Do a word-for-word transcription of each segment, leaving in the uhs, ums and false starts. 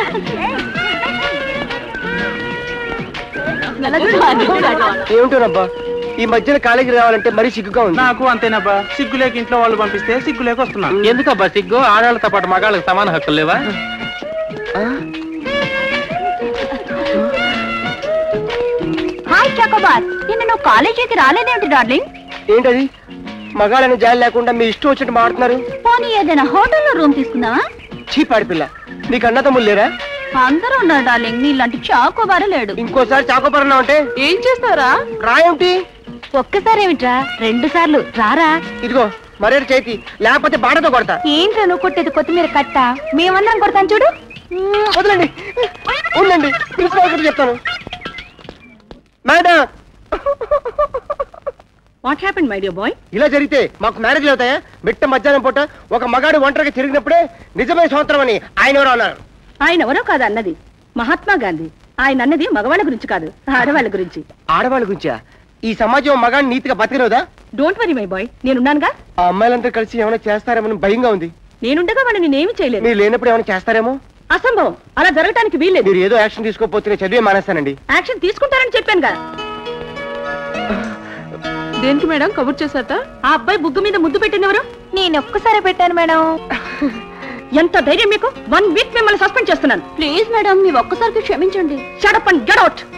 ఏమిటోనబ్బా ఈ మధ్యన కాలేజీకి రావాలంటే మరీ సిగ్గుగా ఉంది. నాకు అంతేనబ్బా, సిగ్గు లేక ఇంట్లో వాళ్ళు పంపిస్తే సిగ్గు లేక వస్తున్నా. ఎందుకబ్బా సిగ్గు? ఆడవాళ్ళతో పాటు మగాళ్ళకి సమాన హక్కులు లేవా? హాయ్ చకోబార్, నిన్న నువ్వు కాలేజీకి రాలేదేంటి డార్లింగ్? ఏంటది? మగాళ్ళని జాలి లేకుండా మీ ఇష్టం వచ్చినట్టు మాడుతున్నారు. పోనీ ఏదైనా హోటల్లో రూమ్ తీసుకుందావా? చీపాడి పిల్ల, నీకు అన్నదమ్ములు లేరా? అందరూ ఉన్నారు డార్లింగ్, నీలాంటి చాకోబారు లేడు. ఇంకోసారి చాకోబారన్నా అంటే ఏం చేస్తారా? రాయేమిటి? ఒక్కసారి ఏమిట్రా, రెండు సార్లు రారా. ఇదిగో మరేడు చేతి, లేకపోతే బాడతో కొడతా. ఏంట్రా నువ్వు కొట్టేది? కొత్తిమీర కట్ట. మేమందరం కొడతాను చూడు. వదలండి, ఉండండి, ప్రిన్సిపాల్ చెప్తాను. Madam, what happened my dear boy? ఇలా జరిగితే మాకు మ్యారేజ్లు అవుతాయా? బిట్ట మధ్యాహ్నం పూట ఒక మగాడు ఒంటరిగా తిరిగినప్పుడే నిజమైన సంవత్సరం అని ఆయన ఎవరో అన్నారు. ఆయన ఎవరో కాదు అన్నది మహాత్మా గాంధీ. ఆయన అన్నది మగవాళ్ళ గురించి కాదు, ఆడవాళ్ళ గురించి. ఆడవాళ్ళ గురించా? ఈ సమాజం మగాడిని నీతిగా బతికినదా? డోంట్ వరీ మై బాయ్, నేనున్నానుగా. ఆ అమ్మాయిలంతా కలిసి ఏమైనా చేస్తారేమో భయంగా ఉంది. నేనుండగా వాళ్ళు నేనేమి చేయలేదు. మీరు లేనప్పుడు ఏమైనా చేస్తారేమో. అసంభవం, అలా జరగటానికి వీల్లేదు. మీరు ఏదో యాక్షన్ తీసుకోకపోతే చదివే మానేస్తానండి. యాక్షన్ తీసుకుంటారని చెప్పానుగా. దేనికి మేడం కబుర్ చేశారట? ఆ అబ్బాయి బుగ్గు మీద ముద్దు పెట్టింది ఎవరు? నేను ఒక్కసారి పెట్టాను మేడం. ఎంత ధైర్యం మీకు? వన్ వీక్ మిమ్మల్ని సస్పెండ్ చేస్తున్నాను. ప్లీజ్ మేడం, మీ ఒక్కసారికి క్షమించండి. Shut up and get out.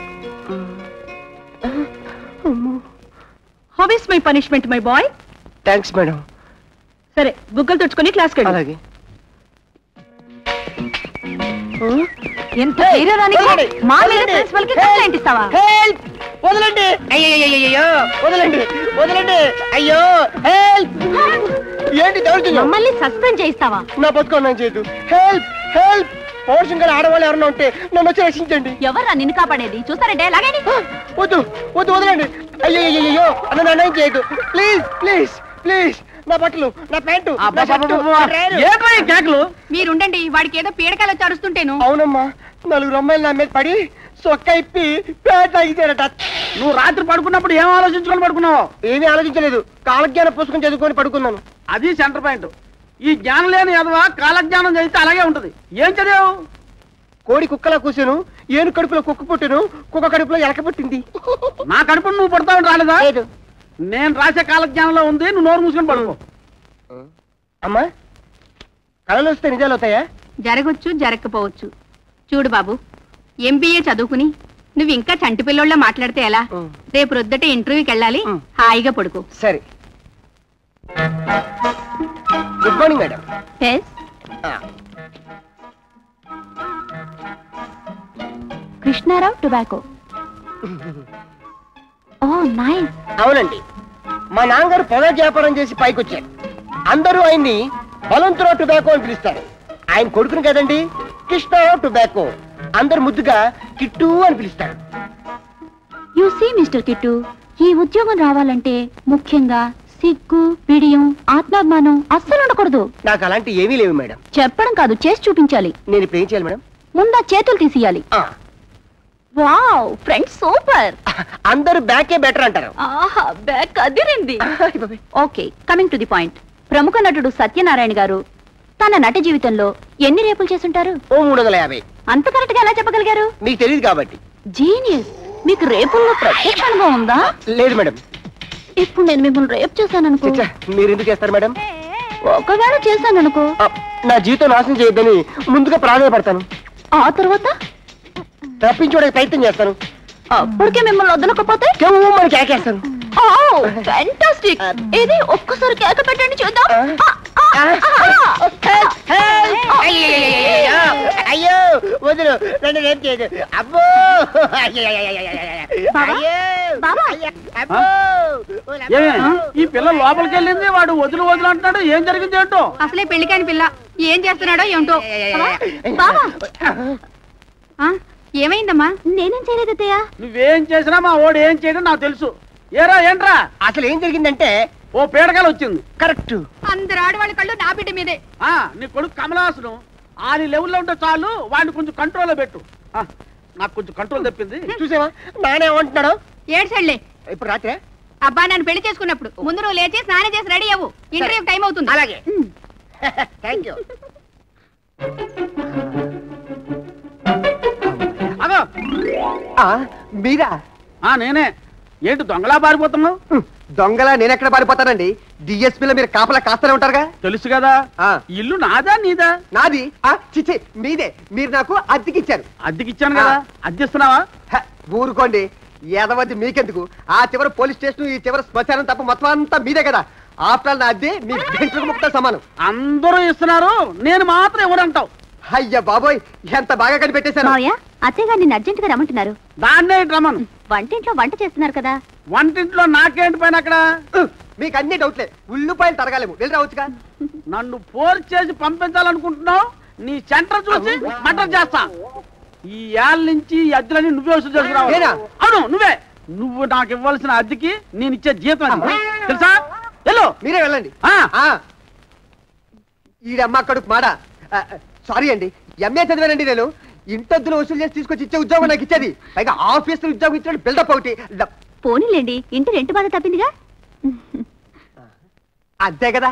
How is my punishment my boy? Thanks madam. సరే, బుగ్గలు తుడుచుకొని క్లాస్కి వెళ్ళి. అలాగే. ఎంత ధైర్యానికి మా మీద ప్రిన్సిపల్ కి కంప్లైంట్ ఇస్తావా? హెల్ప్! వదలండి! అయ్యో వదలండి, వదలండి! అయ్యో హెల్ప్! ఏంటి దౌర్జన్యం? మమ్మల్ని సస్పెండ్ చేయిస్తావా? నా బతుకున్నాను చేయదు. హెల్ప్! హెల్ప్! పౌరుషం గల ఆడవాళ్ళు ఎవరన్నా ఉంటే నన్ను వచ్చి రక్షించండి. ఎవర్రా నిన్ను కాపాడేది? చూస్తారంటే లాగండి. వద్దు వద్దు, వదలండి! అయ్యో అయ్యో నన్ను అన్యాయం చేయదు. ప్లీజ్ ప్లీజ్ ప్లీజ్, నా బట్టలు, నా ప్యాంటు, మీరుండండి. వాడికి ఏదో పీడకాలు వచ్చి అరుస్తుంటేను. అవునమ్మా, నలుగురు అమ్మాయిలు నా మీద పడి సొక్క ఇప్పి ప్యాంట్ తాగిచ్చారట. నువ్వు రాత్రి పడుకున్నప్పుడు ఏం ఆలోచించుకొని పడుకున్నావు? ఏమీ ఆలోచించలేదు, కాలజ్ఞానం పుస్తకం చదువుకొని పడుకున్నాను. అది సెంటర్ పాయింట్. ఈ జ్ఞానం లేని ఎదవా కాలజ్ఞానం చదివితే అలాగే ఉంటది. ఏం చదివావు? కోడి కుక్కలా కూసాను, ఏను కడుపులో కుక్క పుట్టాను, కుక్క కడుపులో ఎలక పుట్టింది. నా కడుపును నువ్వు పడతావు రాలేదా? లేదు. నేను రాసే కాలజ్ఞానంలో ఉంది, నువ్వు నోరు మూసుకొని పడుకో. అమ్మా, కళలు వస్తే నిజాలు అవుతాయా? జరగొచ్చు, జరగకపోవచ్చు. చూడు బాబు, ఎంబీఏ చదువుకుని నువ్వు ఇంకా చంటి పిల్లోళ్ళ మాట్లాడితే ఎలా? రేపు రొద్దటే ఇంటర్వ్యూకి వెళ్ళాలి, హాయిగా పడుకో. సరే. Good morning madam. Krishnarao tobacco. Oh nice. అవునండి, మా నాన్నగారు పొగ వ్యాపారం చేసి పైకొచ్చారు. అందరూ ఆయన్ని బలంతురావు టొబాకో అని పిలుస్తారు. ఆయన కొడుకుని కదండి, కృష్ణారావు టొబాకో. అందరు ముద్దుగా కిట్టు అని పిలుస్తారు. యు సీ మిస్టర్ కిట్టు, ఈ ఉద్యోగం రావాలంటే ముఖ్యంగా సిగ్గు, బిడియం, ఆత్మాభిమానం అస్సలు ఉండకూడదు. నాకు అలాంటి ఏమీ లేవు మేడం. చెప్పడం కాదు, చేసి చూపించాలి. నేను ఇప్పుడు ఏం చేయాలి మేడం? ముందా చేతులు తీసియాలి. Wow, friends super. అందరూ బ్యాకే బెటర్ అంటారు. ఆహా, బ్యాక్ అదిరింది. Okay, coming to the point. ప్రముఖ నటుడు సత్యనారాయణ గారు తన నట జీవితంలో ఎన్ని రేపులు చేసుంటారు? ఓ మూడు వందల యాభై. అంత కరెక్ట్ గా ఎలా చెప్పగలిగారు? మీకు తెలియదు కాబట్టి. జీనియస్. మీకు రేపుల్లో ప్రత్యక్ష అనుభవం ఉందా? లేదు మేడం. ఇప్పుడు నేను మిమ్మల్ని రేపు చేశాననుకో. మీరు ఎందుకు చేస్తారు మేడం? ఒకవేళ చేశాననుకో, నా జీవితం నాశనం చేయొద్దని ముందుగా ప్రాధాన్యపడతాను. ఆ తర్వాత తప్పించుకోవడానికి ప్రయత్నం చేస్తాను. అప్పటికే మిమ్మల్ని వదలకపోతే మరి కేకేస్తాను. ఫ్యాంటాస్టిక్. ఇది ఒక్కసారి కేక పెట్టండి చూద్దాం. అయ్యో వదిలు, నన్ను ఏం చేయదు. అబ్బో ఈ పిల్ల లోపలికి వెళ్ళింది, వాడు వదులు వదులు అంటున్నాడు. ఏం జరిగింది ఏంటో? అసలే పెళ్లికాని పిల్ల ఏం చేస్తున్నాడో ఏమిటో. ఏమైందమ్మా? నేనేం చేయలేదయ్యా. నువ్వేం చేసినా మా ఓడు ఏం చేయడం నాకు తెలుసు. ఏరా ఏంట్రా? అసలు ఏం జరిగిందంటే ఓ పీడకాలు వచ్చింది. కరెక్ట్. అందరు ఆడవాళ్ళ కళ్ళు నా బిడ్డ మీదే. ఆ నీ కొడుకు కమలాసనం ఆ లెవెల్లో ఉంటే చాలు, వాడిని కొంచెం కంట్రోల్లో పెట్టు. నాకు కొంచెం కంట్రోల్ తప్పింది. చూసావా నానేమంటున్నాడు? ఏడ్సండి. ఇప్పుడు రాత్రే అబ్బా నన్ను పెళ్లి చేసుకున్నప్పుడు ముందు నువ్వు లేచి స్నానం చేసి రెడీ అవ్వు, ఇంటర్వ్యూ టైం అవుతుంది. అలాగే. Thank you. మీరా? నేనే. ఏంటి దొంగలా పారిపోతున్నావు? దొంగలా నేనెక్కడ పారిపోతానండి? డిఎస్పీలో మీరు కాపలా కాస్తూనే ఉంటారుగా. తెలుసు కదా. ఇల్లు నాదా నీదా? నాది. చిచ్చి మీదే. మీరు నాకు అద్దెకిచ్చారు. అద్దెకిచ్చాను కదా. అద్దెస్తున్నావా? ఊరుకోండి, ఎదవద్ది మీకెందుకు? ఆ చివరి పోలీస్ స్టేషన్, ఈ చివరి శ్మశానం తప్ప మొత్తం అంతా మీదే కదా. ఆఫ్టర్ నా అద్దె మీ బెంట్లకు ముక్త సమానం. అందరూ ఇస్తున్నారు, నేను మాత్రం ఎవరంటావు? అయ్యా బాబోయ్, ఎంత బాగా కనిపెట్టేశారు. అత్తయ్య గారు నిన్ను అర్జెంట్ గా రమ్మంటున్నారు. దాన్నే రమ్మను. వంటింట్లో వంట చేస్తున్నారు కదా. వంటింట్లో నాకేంటి పైన అక్కడ? మీకు అన్ని డౌట్లే. ఉల్లిపాయలు తరగాలేము, వెళ్ళి రావచ్చుగా. నన్ను ఫోర్స్ చేసి పంపించాలనుకుంటున్నావు? నీ సెంటర్ చూసి మటర్ చేస్తా. ఈ ఏళ్ళ నుంచి ఈ అద్దెలని నువ్వే వసూలు చేసుకురావు. అవును, నువ్వే. నువ్వు నాకు ఇవ్వాల్సిన అద్దెకి నేను ఇచ్చే జీతం తెలుసా? వెళ్ళు. మీరే వెళ్ళండి. ఈడమ్మ కడుపు మాడ. సారీ అండి, ఎంఏ చదివానండి నేను. ఇంటద్దులు వసూలు చేసి తీసుకొచ్చి ఇచ్చే ఉద్యోగం నాకు ఇచ్చేది. పైగా ఆఫీసులో ఉద్యోగం ఇచ్చాడు బిల్డప్ ఒకటి. పోనీలేండి, ఇంటి రెంట్ బాధ తప్పిందిగా. అంతే కదా.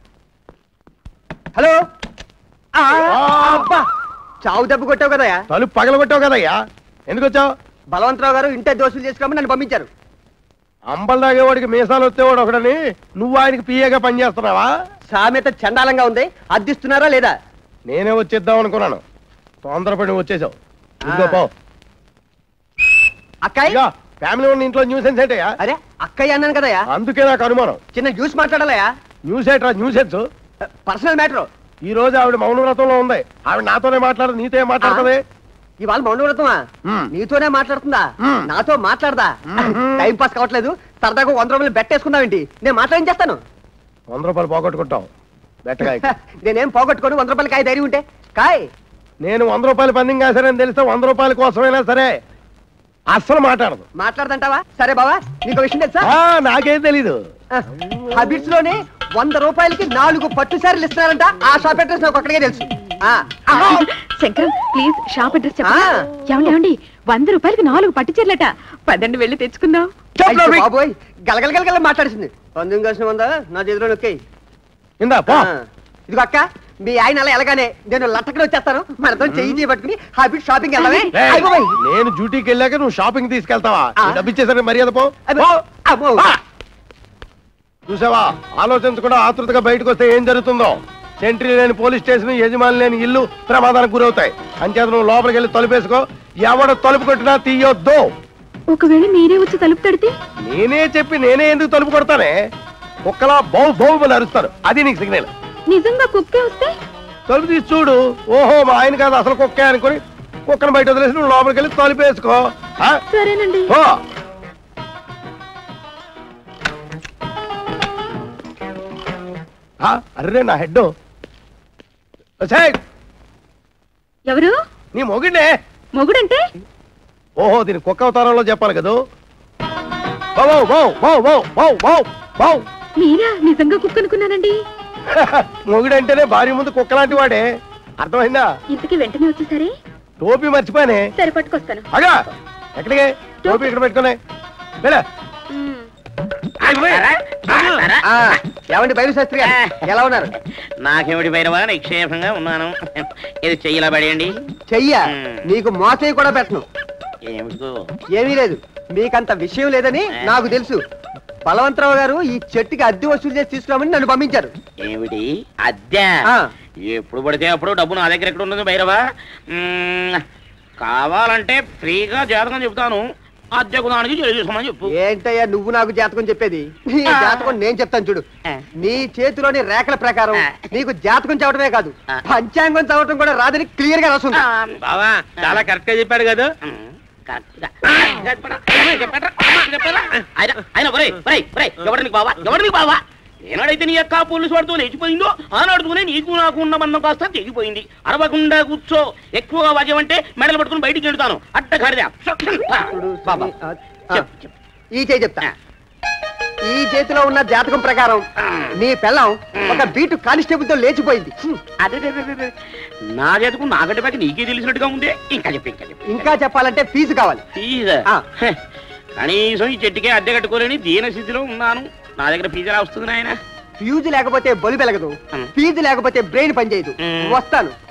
హలో. అబ్బా, చావు దెబ్బ కొట్టావు కదయ్యా. తలుపు పగల కొట్టావు కదయ్యా. ఎందుకు వచ్చావు? బలవంతరావు గారు ఇంటి దోషులు చేసుకోమని నన్ను పంపించారు. అంబల్ తాగేవాడికి మీసాలు వచ్చేవాడు ఒకడని నువ్వు ఆయనకి పిఏగా పనిచేస్తున్నావా? సామెత చండాలంగా ఉంది. అద్దిస్తున్నారా లేదా? నేనే వచ్చేద్దాం అనుకున్నాను, తొందరపడి వచ్చేసావు. అక్కయ్య, ఫ్యామిలీ ఉన్న ఇంట్లో న్యూసెన్స్ ఏంటయ్యా? అరే అక్కయ్య అన్నాను కదయ్యా. అందుకే నాకు అనుమానం. చిన్న న్యూస్ మాట్లాడాలయా? న్యూస్ ఏంట్రా? Nuisance personal matter. ఈ రోజు ఆవిడ మౌనవ్రతంలో ఉంది. ఆవిడ నాతోనే మాట్లాడదు, నీతో ఏం మాట్లాడుతుంది? ఇవాళ మౌనవ్రతమా? నీతోనే మాట్లాడుతుందా? నాతో మాట్లాడదా? టైం పాస్ కావట్లేదు, సరదాగా వంద రూపాయలు బెట్టేసుకుందామేంటి? నేను మాట్లాడించేస్తాను. వంద రూపాయలు పోగొట్టుకుంటావు బెట్టకాయ. నేనేం పోగొట్టుకోను. వంద రూపాయలు కాయ ధైర్యం ఉంటే కాయ్. నేను వంద రూపాయలు పందెం కాశానని తెలిస్తే వంద రూపాయల కోసమైనా సరే అస్సలు మాట్లాడదు. మాట్లాడదంటావా? సరే బావా, నీకు విషయం తెలుసా? నాకేం తెలీదు. హబిట్స్ లోనే వంద రూపాయలకి నాలుగు పట్టు సారీలు ఇస్తున్నారంట. ఆ షాప్ అడ్రస్ నాకు ఒక్కడికే తెలుసు. శంకరం ప్లీజ్, షాప్ అడ్రస్ చెప్పండి. ఏమండి, వంద రూపాయలకి నాలుగు పట్టు చీరలట. పదండి వెళ్ళి తెచ్చుకుందాం. బాబోయ్, గలగల గలగల మాట్లాడుతుంది. పందెం కలిసిన ఉందా? నా చేతిలో నొక్కాయి. ఇదిగో అక్క, మీ ఆయన అలా ఎలాగానే నేను లట్టకడ వచ్చేస్తాను. మనతో చెయ్యి చేయబట్టుకుని హ్యాపీ షాపింగ్ వెళ్ళవే. నేను డ్యూటీకి వెళ్ళాక నువ్వు షాపింగ్ తీసుకెళ్తావా? డబ్బు ఇచ్చేసరికి మర్యాద పో. చూసావా, ఆలోచించకుండా ఆతృతగా బయటకు వస్తే ఏం జరుగుతుందో. సెంట్రీ లేని పోలీస్ స్టేషన్, యజమాని లేని ఇల్లు ప్రమాదానికి గురవుతాయి. అంచేత నువ్వు లోపలికి వెళ్ళి తలుపేసుకో. ఎవడ తలుపు కొట్టినా తీయొద్దు. ఒకవేళ మీరే వచ్చి తలుపు తడితే? నేనే చెప్పి నేనే ఎందుకు తలుపు కొడతానే? కుక్కలా బౌ బౌ అని అరుస్తారు. అది నీకు సిగ్నల్. నిజంగా కుక్కే వస్తే తలుపు తీసి చూడు. ఓహో, మా ఆయన కాదు అసలు కుక్కే అనుకుని కుక్కను బయట వదిలేసి నువ్వు లోపలికి వెళ్ళి తలుపు వేసుకో. సరేనండి. అర్రే నా హెడ్. ఎవరు? నీ మొగుడే. మొగుడంటే? ఓహో, దీని కుక్క అవతారంలో చెప్పాలి కదా. మీరా? నిజంగా కుక్క అనుకున్నానండి. మొగుడంటేనే భార్య ముందు కుక్క లాంటి వాడే, అర్థమైందా? ఇంతకీ వెంటనే వచ్చేసరి టోపీ మర్చిపోయానే. సరే పట్టుకొస్తాను. అగా ఎక్కడికి? టోపీ ఇక్కడ పెట్టుకునే. ఏమండి బయలు శాస్త్రి గారు, ఎలా ఉన్నారు? నాకేమిటి భైరవా, నిక్షేపంగా ఉన్నాను. ఇది చెయ్యిలా పడేయండి. చెయ్య నీకు మోసే కూడా పెట్టను. ఏమిటో? ఏమీ లేదు, మీకంత విషయం లేదని నాకు తెలుసు. బలవంతరావు గారు ఈ చెట్టుకి అద్దె వసూలు చేసి తీసుకురామని నన్ను పంపించారు. ఏమిటి అద్దె? ఎప్పుడు పడితే అప్పుడు డబ్బు నా దగ్గర ఎక్కడ ఉంటుంది భైరవా? కావాలంటే ఫ్రీగా జాతకం చెప్తాను, అద్దెకు దానికి చేసుకోమని చెప్పు. ఏంటయ్యా నువ్వు నాకు జాతకం చెప్పేది? నీ జాతకం నేను చెప్తాను చూడు. నీ చేతిలోని రేఖల ప్రకారం నీకు జాతకం చదవటమే కాదు, పంచాంగం చదవటం కూడా రాదని క్లియర్ గా రాస్తుంది. బావా చాలా కరెక్ట్ గా చెప్పాడు కదా. ఏనాడైతే నీ యొక్క పోలీసు వాడితో లేచిపోయిందో ఆనాడుతూనే నీకు నాకు ఉన్న బంధం కాస్త తెగిపోయింది. అరవకుండా కూర్చో, ఎక్కువగా వాద్యమంటే మెడలు పట్టుకుని బయటికి వెళ్తాను. అట్ట ఖరీదా ఈ చేయి చెప్తా. ఈ చేతిలో ఉన్న జాతకం ప్రకారం నీ పెళ్ళం ఒక బీటు కానిస్టేబుల్ తో లేచిపోయింది. అదే నా జాతకం నాకంటే బాకి నీకే తెలిసినట్టుగా ఉందే. ఇంకా చెప్పి ఇంకా చెప్పి ఇంకా చెప్పాలంటే ఫీజు కావాలి. ఫీజు? కనీసం ఈ చెట్టుకే అద్దె కట్టుకోలేని దీన స్థితిలో ఉన్నాను. నా దగ్గర ఫీజు ఎలా వస్తుంది నాయన? ఫ్యూజు లేకపోతే బొలి వెలగదు, ఫీజు లేకపోతే బ్రెయిన్ పనిచేయదు. వస్తాను,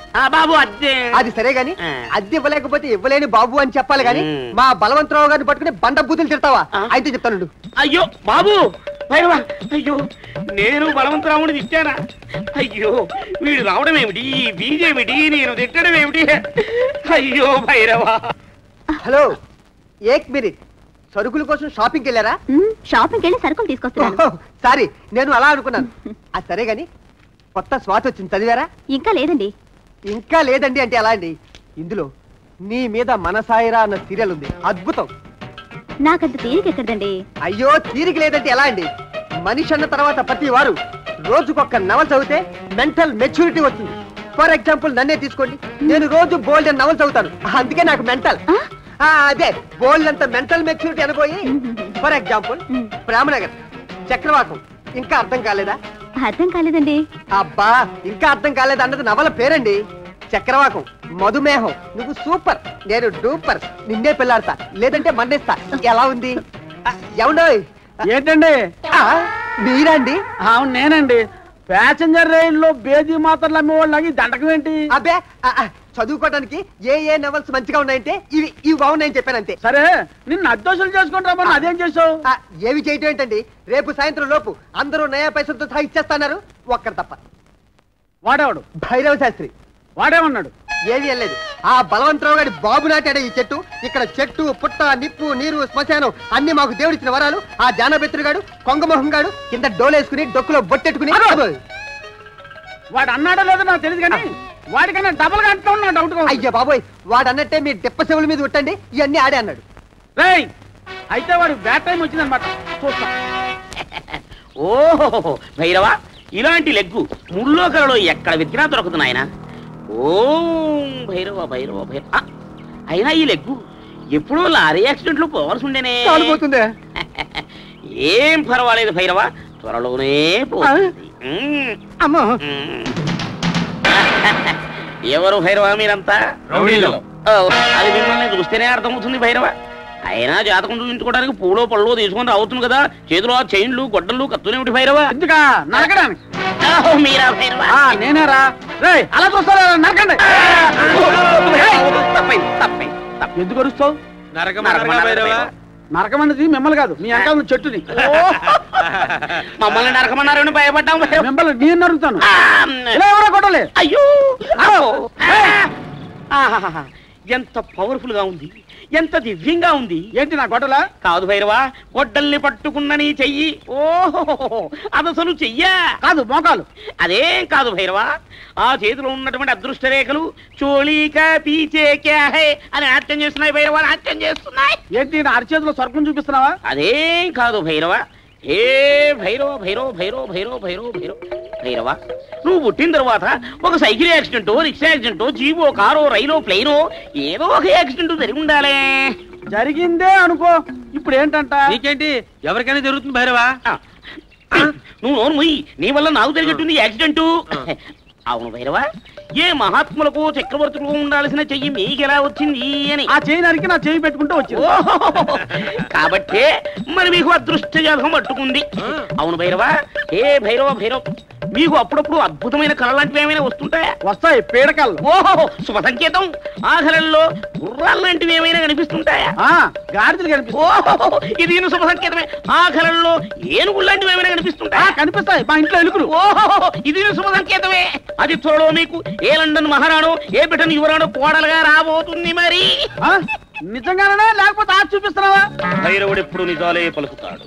బాబు అద్దె అది సరే గాని అద్దె ఇవ్వలేకపోతే ఇవ్వలేని బాబు అని చెప్పాలి గాని మా బలవంతరావు గారిని పట్టుకుని బండ బూతులు తిడతావా? అయితే చెప్తాను. అయ్యో బాబు భైరవా, అయ్యో నేను బలవంతరావుని తిట్టానా? అయ్యో వీడు రావడం ఏమిటి, బీజేమిటి, నేను తిట్టడం ఏమిటి? అయ్యో భైరవా. హలో, ఏక్ మినిట్. సరుకుల కోసం షాపింగ్కి వెళ్ళారా? షాపింగ్కి వెళ్ళి సరుకులు తీసుకొస్తున్నాను. సారీ, నేను అలా అనుకున్నాను. అది సరే గాని కొత్త స్వాతి వచ్చింది, చదివారా? ఇంకా లేదండి. ఇంకా లేదండి అంటే ఎలా అండి? ఇందులో నీ మీద మనసాయిరా అన్న సీరియల్ ఉంది, అద్భుతం. నాకంత తీరిక ఎక్కడండి. అయ్యో, తీరిక లేదంటే ఎలా అండి? మనిషి అన్న తర్వాత ప్రతి వారు రోజుకొక్క నవల చదివితే మెంటల్ మెచ్యూరిటీ వస్తుంది. ఫర్ ఎగ్జాంపుల్ నన్నే తీసుకోండి, నేను రోజు బోల్డ్ అని నవల చదువుతాను, అందుకే నాకు మెంటల్. అదే బోల్డ్ అంత మెంటల్ మెచ్యూరిటీ అనుకోయి. For example Premnagar, Chakravakam. ఇంకా అర్థం కాలేదా? అర్థం కాలేదండి. అబ్బా, ఇంకా అర్థం కాలేదు అన్నది నవల పేరండి. చక్రవాకం, మధుమేహం. నువ్వు సూపర్, నేను డూపర్. నిన్నే పెళ్ళాడతా, లేదంటే మన్నేస్తా. ఎలా ఉంది? ఎవడోయ్? ఏంటండి? మీరండి? అవును నేనండి. ప్యాసింజర్ రైల్లో బేదీ మాత్రలు అమ్మేవాళ్ళకి దండకం ఏంటి? అబ్బే, చదువుకోవడానికి ఏ ఏ నవల్స్ మంచిగా ఉన్నాయంటే ఇవి ఇవి బాగున్నాయని చెప్పాను అంతే. సరే, నిన్ను అద్దోషులు చేసుకుంటామని అదేం చేసావు? ఏవి చేయటం ఏంటండి? రేపు సాయంత్రం లోపు అందరూ నయా పైసలతో సహా ఇచ్చేస్తున్నారు, ఒక్కరు తప్ప. వాడేవాడు? భైరవ శాస్త్రి. వాడేమన్నాడు? ఏమీ వెళ్ళలేదు. ఆ బలవంతరావు గారి బాబు నాటాడే ఈ చెట్టు. ఇక్కడ చెట్టు, పుట్ట, నిప్పు, నీరు, శ్మశానం అన్ని మాకు దేవుడిచ్చిన వరాలు. ఆ జానబెత్తుడు గాడు, కొంగమోహం గాడు కింద డోలేసుకుని డొక్కులో బొట్టెట్టుకుని. వాడు అన్నాడో లేదో నాకు తెలియదు కానీ వాడికన్నా డబల్ గా అంటూ ఉన్నా డౌట్. అయ్యో బాబోయ్, వాడు అన్నట్టే మీ డిప్ప చెవుల మీద ఉట్టండి, ఇవన్నీ ఆడే అన్నాడు. రేయ్, అయితే వాడు బ్యాడ్ టైం వచ్చిందనమాట. చూస్తా. ఓహో భైరవా, ఇలాంటి లెగ్గు ముల్లోకలలో ఎక్కడ వెతికినా దొరకదు నాయన. ఓం భైరవ భైరవ భైరవ. అయినా ఈ లెగ్గు ఎప్పుడో లారీ యాక్సిడెంట్ లో పోవాల్సి ఉండేనే. కాలిపోతుందే. ఏం పర్వాలేదు భైరవ, త్వరలోనే పోతుంది. అమ్మా, ఎవరు భైరవ మీరంతా? అది మిమ్మల్ని చూస్తేనే అర్థమవుతుంది భైరవ. అయినా జాతకం చూపించుకోవడానికి పూలో పళ్ళు తీసుకొని రావుతుంది కదా, చేతిలో చైన్లు గొడ్డలు కత్తులేమిటి భైరవ? ఎందుకా నరకడానికి? మీరా భైరవ? నేనేరా. రేయ్, అలా చూస్తారా? నరకండి. తప్పైంది తప్పైంది. ఎందుకు అరుస్తావు? నరకమన్నది మిమ్మల్ని కాదు, మీ అంకాల చెట్టుని. మమ్మల్ని నరకమన్నారని భయపడ్డాం. మిమ్మల్ని నేను నరుకుతాను. ఎవరో కొట్టలే. అయ్యో, ఎంత పవర్ఫుల్ గా ఉంది, ఎంత దివ్యంగా ఉంది. ఏంటి నా గొడ్డలా? కాదు భైరవా, గొడ్డల్ని పట్టుకున్న నీ చెయ్యి. ఓహో, అదసలు చెయ్యా కాదు, మోకాలు. అదేం కాదు భైరవా, ఆ చేతిలో ఉన్నటువంటి అదృష్ట రేఖలు చోళీక పీచే క్యా హై అని నాట్యం చేస్తున్నాయి భైరవా, నాట్యం చేస్తున్నాయి. ఏంటి నా అరిచేతిలో స్వర్గం చూపిస్తున్నావా? అదేం కాదు భైరవా. ఏ భైరవ భైరవ భైరవ భైరవ భైరవ భైరవ భైరవ, నువ్వు పుట్టిన తర్వాత ఒక సైకిల్ యాక్సిడెంటో, రిక్షా యాక్సిడెంటో, జీవో, కారో, రైలో, ప్లేనో ఏదో ఒక యాక్సిడెంట్ జరిగి ఉండాలే. జరిగిందే అనుకో. ఇప్పుడు ఏంటంట? నీకేంటి, ఎవరికైనా జరుగుతుంది భైరవా. నువ్వు నోరు ముయ్యి, నీ వల్ల నాకు జరిగేట్టుంది యాక్సిడెంట్. అవును భైరవా, ఏ మహాత్ములకు చక్రవర్తులకు ఉండాల్సిన చెయ్యి మీకెలా వచ్చింది అని. ఆ చెయ్యి నరికి నా చెయ్యి పెట్టుకుంటూ వచ్చింది కాబట్టే మరి మీకు అదృష్ట జాతకం పట్టుకుంది. అవును భైరవా, ఏ భైరవ భైరవ, మీకు అప్పుడప్పుడు అద్భుతమైన కళ లాంటివి ఏమైనా వస్తుంటాయా? వస్తాయి, పీడకలు. ఓహో, శుభ సంకేతం. ఆ కళల్లో గుర్రాలు లాంటివి ఏమైనా కనిపిస్తుంటాయా? గాడిదలు కనిపిస్తాయి. ఓహో, ఇది శుభ సంకేతమే. ఆ కళల్లో ఏనుగులు లాంటివి ఏమైనా కనిపిస్తుంటాయా? కనిపిస్తాయి, మా ఇంట్లో ఎలుకలు. ఓహో, ఇది శుభ సంకేతమే. అది త్వరలో మీకు ఏ లండన్ మహారాణో, ఏ బ్రిటన్ యువరాణో కోడలుగా రాబోతుంది. మరి నిజంగానే లేకపోతే ఆ చూపిస్తున్నావా? భైరవుడు ఎప్పుడు నిజాలే పలుకుతాడు.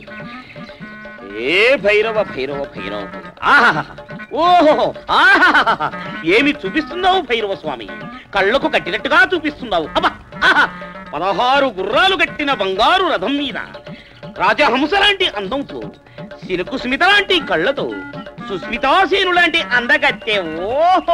ఏ భైరవ భైరవ భైరవ. ఆహా, ఓహో, ఆహా, ఏమి చూపిస్తున్నావు భైరవ స్వామి? కళ్ళకు కట్టినట్టుగా చూపిస్తున్నావు. అబ్బా, ఆహా, పదహారు గుర్రాలు కట్టిన బంగారు రథం మీద రాజహంస లాంటి అందంతో, సిలుకు స్మిత లాంటి కళ్ళతో, సుస్మితాసేను లాంటి అందగత్తె ఓహో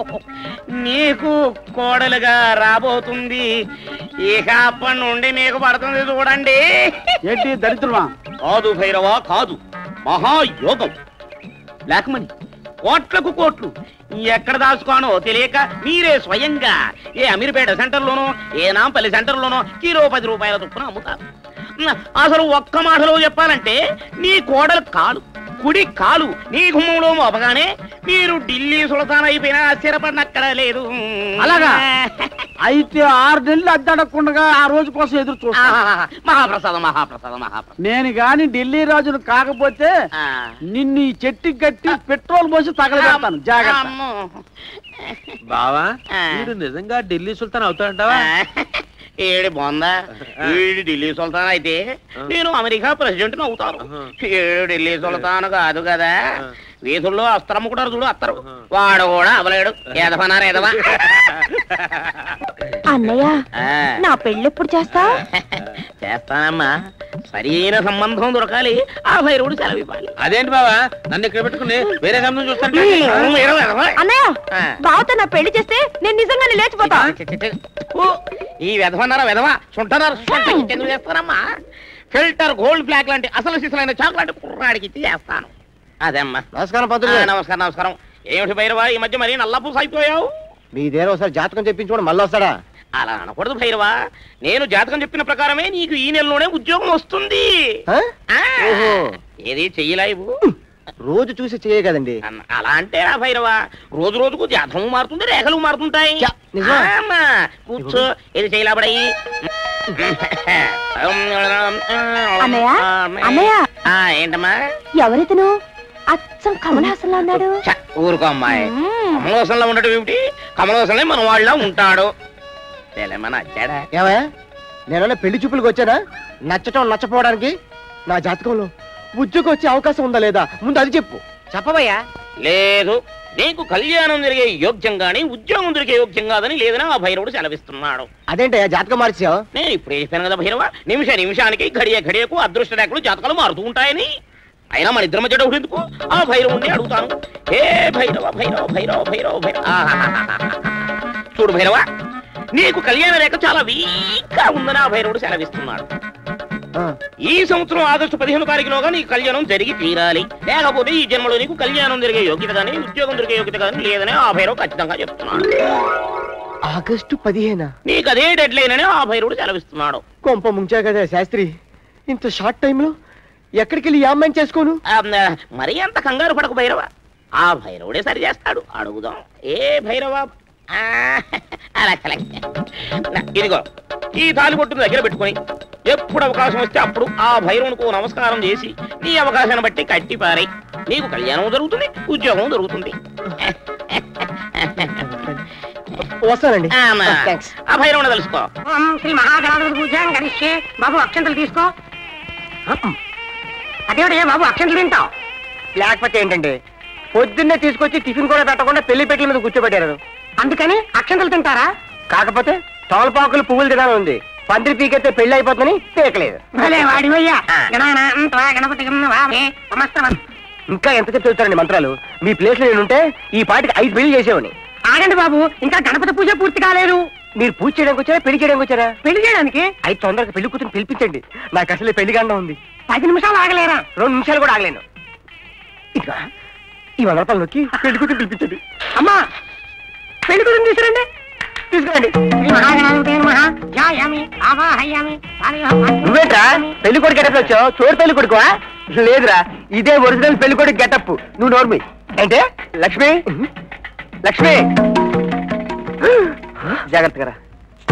నీకు కోడలుగా రాబోతుంది. ఇక అప్పటి నుండి మీకు పడుతుంది చూడండి. ఏంటి దరిద్రమా? కాదు భైరవా, కాదు, మహాయోగం. బ్లాక్ మనీ కోట్లకు కోట్లు ఎక్కడ దాచుకోనో తెలియక మీరే స్వయంగా ఏ అమీర్పేట సెంటర్లోనో, ఏ నాంపల్లి సెంటర్లోనో కిలో పది రూపాయల చొప్పున అమ్ముతారు. అసలు ఒక్క మాటలో చెప్పాలంటే నీ కోడలు కాదు, కుడి కాలు నీ గుమ్మంలో మోపగానే మీరు ఢిల్లీ సుల్తాన్ అయిపోయినా ఆశ్చర్యపడినక్కడ లేదు. అలాగా అయితే ఆరు నెలలు అద్దడకుండా ఆ రోజు కోసం ఎదురు చూస్తా. మహాప్రసాదం మహాప్రసాదం మహాప్రసాదం. నేను గాని ఢిల్లీ రాజును కాకపోతే నిన్ను ఈ చెట్టుకి కట్టి పెట్రోల్ పోసి తగలబెడతాను. జాగ్రత్త. బావా మీరు నిజంగా ఢిల్లీ సుల్తాన్ అవుతాడంటావా? ఏడు బాగుందా? ఏడు ఢిల్లీ సుల్తాన్ అయితే నేను అమెరికా ప్రెసిడెంట్ అవుతాను. ఏడు ఢిల్లీ సుల్తాన్ కాదు కదా, వీధుల్లో అస్త్రమ్ముకుంటారు చూడు అత్తరు, వాడు కూడా అవలేడు. ఎదవనారు ఎదవా. అన్నయ్య నా పెళ్ళి ఎప్పుడు చేస్తా? చేస్తానమ్మా, సరైన సంబంధం దొరకాలి. ఆ భైరవుడు సెలవు ఇవ్వాలి. అదేంటి బావా నన్ను ఇక్కడ పెట్టుకుని వేరే సంబంధం చూస్తాను? అన్నయ్య బావతో నా పెళ్లి చేస్తే నేను నిజంగానే లేచిపోతా. ఈ వెధవన్నారా వెధవా చుంటన్నారు ఎందుకు చేస్తానమ్మా? ఫిల్టర్ గోల్డ్ ఫ్లాగ్ లాంటి అసలు సిసలైన చాక్లెట్ కుర్రాడికి ఇచ్చి చేస్తాను. అదేమ్మా. నమస్కారం పంతులు. నమస్కారం నమస్కారం. ఏమిటి భైరవా ఈ మధ్య మరీ నల్లపూస అయిపోయావు? మీ దగ్గర ఒకసారి జాతకం చెప్పించుకోండి, మళ్ళీ వస్తాడా? అలా అనకూడదు భైరవా, నేను జాతకం చెప్పిన ప్రకారమే నీకు ఈ నెలలోనే ఉద్యోగం వస్తుంది. ఏది చెయ్యలేవు? రోజు చూసి చెయ్య కదండి. అలా అంటే రా భైరవా, రోజు రోజుకు జాతకము మారుతుంది, రేఖలు మారుతుంటాయి. కూర్చో. ఏది చేయలేబడయి? ఏంటమ్మా? ఎవరితను అచ్చం కమల్ హాసన్ లో ఉన్నాడు? ఊరుకో అమ్మాయి, కమల్ హాసన్ లో ఉండటం ఏమిటి? కమల్ హాసన్ మన వాళ్ళ ఉంటాడు. తెలమని వచ్చాడా? ఏమయ్యా నేనన్నా పెళ్లి చూపులకు వచ్చానా నచ్చటం నచ్చపోవడానికి? నా జాతకంలో ఉద్యోగం వచ్చే అవకాశం ఉందా లేదా ముందు అది చెప్పు. చెప్పబోయా? లేదు, నీకు కళ్యాణం జరిగే యోగ్యం గానీ ఉద్యోగం దొరికే యోగ్యం కాదని లేదని ఆ భైరవుడు సెలవిస్తున్నాడు. అదేంటయ్యా జాతకం మార్చావు? నేను ఇప్పుడే చెప్పాను కదా భైరవ, నిమిష నిమిషానికి గడియ గడియకు అదృష్ట రేఖలు జాతకాలు మారుతూ ఉంటాయని. అయినా మన ఇద్దరి మధ్య డౌట్ ఎందుకు? ఆ భైరవుడిని అడుగుతాను. ఏ భైరవ భైరవ భైరవ భైరవ భైరవ చూడు భైరవ, నీకు కళ్యాణ రేఖ చాలా వీక్ గా ఉందని ఆ భైరవుడు సెలవిస్తున్నాడు. ఈ సంవత్సరం ఆగస్టు పదిహేను తారీఖులోగా నీకు కళ్యాణం జరిగి తీరాలి, లేకపోతే ఈ జన్మలో నీకు కళ్యాణం జరిగే యోగ్యత కానీ ఉద్యోగం దొరికే యోగ్యత కానీ లేదని ఆ భైరవు ఖచ్చితంగా చెప్తున్నాడు. ఆగస్టు పదిహేనా? నీకు అదే డెడ్ లైన్ అని ఆ భైరవుడు సెలవిస్తున్నాడు. కొంప ముంచా కదా శాస్త్రి, ఇంత షార్ట్ టైంలో ఎక్కడికి వెళ్ళి అమ్మాయిని చేసుకోను? మరీ అంత కంగారు పడకు భైరవ, ఆ భైరవుడే సరి చేస్తాడు. అడుగుదాం. ఏ భైరవ? ఇదిగో ఈ తాలిబొట్టును దగ్గర పెట్టుకుని ఎప్పుడు అవకాశం వస్తే అప్పుడు ఆ భైరవునికి నమస్కారం చేసి నీ అవకాశాన్ని బట్టి కట్టి పారై, నీకు కళ్యాణం జరుగుతుంది, ఉద్యోగం దొరుకుతుంది. వస్తానండి. ఆ భైరవుని తెలుసుకో. శ్రీ మహాగణాధిపతి పూజ గణిష్యే. బాబు అక్షంతలు తీసుకో. అదేవిడే బాబు అక్షంతలు తింటావు? లేకపోతే ఏంటండి, పొద్దున్నే తీసుకొచ్చి టిఫిన్ కూడా పెట్టకుండా పెళ్లి పెట్టల మీద కూర్చోబెట్టారు. అందుకని అక్షంతలు తింటారా? కాకపోతే తోలపాకులు పువ్వులు తినాలి ఉంది, పందిరి పీకెత్తే పెళ్లి అయిపోతుందని పీకలేదు. ఇంకా ఎంత చెప్పి చెప్తారండి మంత్రాలు? మీ ప్లేస్ లో నేనుంటే ఈ పాటికి ఐదు పెళ్లి చేసేవాడిని. ఆగండి బాబు, ఇంకా గణపతి పూజ పూర్తి కాలేదు. మీరు పూజ చేయడానికి వచ్చారా పెళ్లి చేయడానికి వచ్చారా? పెళ్లి చేయడానికి. అయితే తొందరగా పెళ్లి కూతురు పిలిపించండి, నాకు అసలే పెళ్లి గండం ఉంది. పది నిమిషాలు ఆగలేరా? రెండు నిమిషాలు కూడా ఆగలేను. ఇక ఈ వంద రూపాయలు నొక్కి పెళ్లి కూతురు పిలిపించండి. అమ్మా పెళ్లి కూతురు తీసుకురండి. తీసుకురండి. నువ్వేంట్రా పెళ్లి కొడుకు గెటప్ వచ్చావు? చోరు పెళ్లి కొడుకువా? లేదురా, ఇదే ఒరిజినల్ పెళ్లి కొడుకు గెటప్. నువ్వు నోర్మి. అంటే లక్ష్మి, లక్ష్మి జాగ్రత్తగా రా.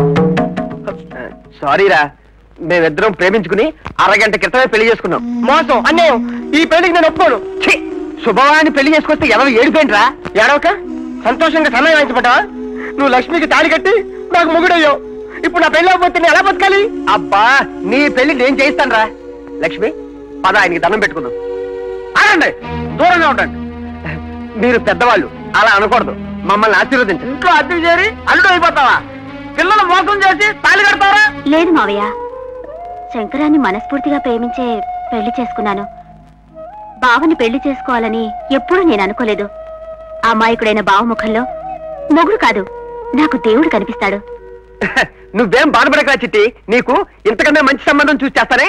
సారీరా, మేమిద్దరం ప్రేమించుకుని అరగంట క్రితమే పెళ్లి చేసుకున్నాం. మోసం అన్యాయం, ఈ పెళ్లికి నేను ఒప్పుకోను. శుభవాన్ని పెళ్లి చేసుకొస్తే ఎవరు ఏడిపోయింట్రా? ఏడవక సంతోషంగా సమయం వాయించబడ్డావా? నువ్వు లక్ష్మికి తాళి కట్టి నాకు మొగుడయ్యావు. ఇప్పుడు నా పెళ్లి అవ్వకపోతే నేను ఎలా బతకాలి? అబ్బా, నీ పెళ్లి నేను చేయిస్తాను రా. లక్ష్మి పద, ఆయనకి దండం పెట్టుకుందాం. ఆగండి, దూరంగా ఉండండి. మీరు పెద్దవాళ్ళు, అలా అనకూడదు. మమ్మల్ని ఆశీర్వదించు. ఇంట్లో అద్దె చేరి అల్లుడు అయిపోతావా? పిల్లలు మోసం చేసి తాళి కడతావా? లేదు మావయ్య, శంకరాన్ని మనస్ఫూర్తిగా ప్రేమించే పెళ్లి చేసుకున్నాను. బావని పెళ్లి చేసుకోవాలని ఎప్పుడూ నేను అనుకోలేదు. అమాయకుడైన బావ ముఖంలో మొగుడు కాదు, నాకు దేవుడు కనిపిస్తాడు. నువ్వేం బాధపడకరా చిట్టి, నీకు ఇంతకన్నా మంచి సంబంధం చూసి చేస్తానే.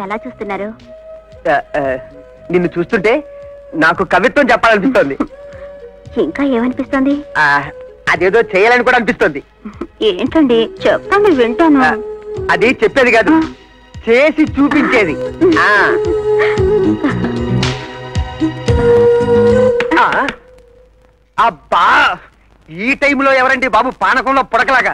ఎలా చూస్తున్నారు? నిన్ను చూస్తుంటే నాకు కవిత్వం చెప్పాలనిపిస్తోంది. ఇంకా ఏమనిపిస్తుంది? అదేదో చేయాలని కూడా అనిపిస్తుంది. ఏంటండి చెప్పండి, వింటాను. అది చెప్పేది కాదు, చేసి చూపించేది. అబ్బా, ఈ టైంలో ఎవరండి బాబు పానకంలో పుడకలాగా?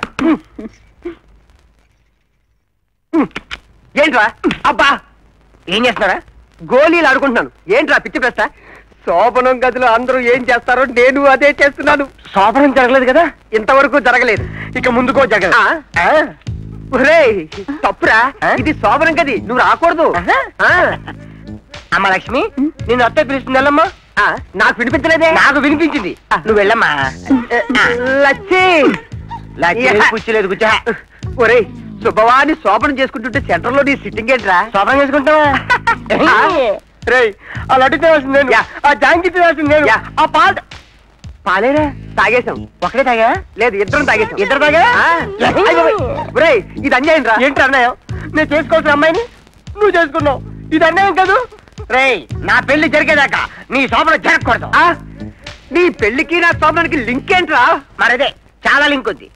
ఏంట్రా? అబ్బా, ఏం చేస్తున్నారా? గోళీలు ఆడుకుంటున్నాను. ఏంట్రా పిచ్చి ప్రశ్న? శోభనం గదిలో అందరూ ఏం చేస్తారో నేను అదే చేస్తున్నాను. శోభనం జరగలేదు కదా? ఇంతవరకు జరగలేదు, ఇక ముందుకో జరగదు. తప్పురా, ఇది శోభనం గది, నువ్వు రాకూడదు. అమ్మ లక్ష్మి, నేను అత్త పిలుస్తుందమ్మా. నాకు వినిపించలేదే. నాకు వినిపించింది, నువ్వు వెళ్ళమ్మా. లచ్చి కూర్చోలేదు, కూర్చో. ఒరే శుభవాన్ని శోభనం చేసుకుంటుంటే సెంటర్ లో నీ సిట్టింగ్ ఏంట్రా? శోభనం చేసుకుంటావా? రే, ఆ లడ్డు తినాల్సింది నేను, ఆ జాంకి తినాల్సింది నేను, ఆ పాట పాలేరా తాగేశాం. ఒకటే తాగా? లేదు, ఇద్దరం తాగేశాం. ఇద్దరు తాగా? ఒరే ఇది అన్యాయం రా. ఏంటి అన్యాయం? నేను చేసుకోవాల్సిన అమ్మాయిని నువ్వు చేసుకున్నావు, ఇది అన్యాయం కాదు? రే, నా పెళ్లి జరిగేదాకా నీ శోభనం జరగకూడదు. నీ పెళ్లికి నా శోభనానికి లింక్ ఏంట్రా? మరదే, చాలా లింక్ ఉంది.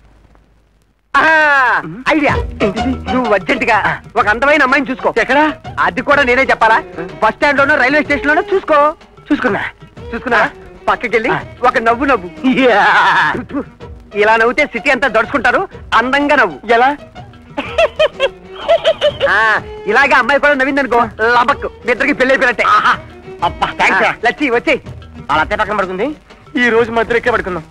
ఐడియా, నువ్వు అర్జెంట్ గా ఒక అందమైన అమ్మాయిని చూసుకో. ఎక్కడ? అది కూడా నేనే చెప్పాలా? బస్ స్టాండ్ లోనో రైల్వే స్టేషన్ లోనో చూసుకో. చూసుకున్నా చూసుకున్నా పక్కకెళ్ళి ఒక నవ్వు నవ్వు. ఇలా నవ్వుతే సిటీ అంతా దడుచుకుంటారు. అందంగా నవ్వు. ఎలా? ఇలాగే అమ్మాయి కూడా నవ్విందనుకో, లబక్, నిద్రకి పెళ్లి అయిపోయినట్టే. అబ్బా థ్యాంక్స్. లచ్చి వచ్చి వాళ్ళ అత్తే పక్కన పడుకుంది, ఈ రోజు మధ్య ఎక్కే పడుకుందాం.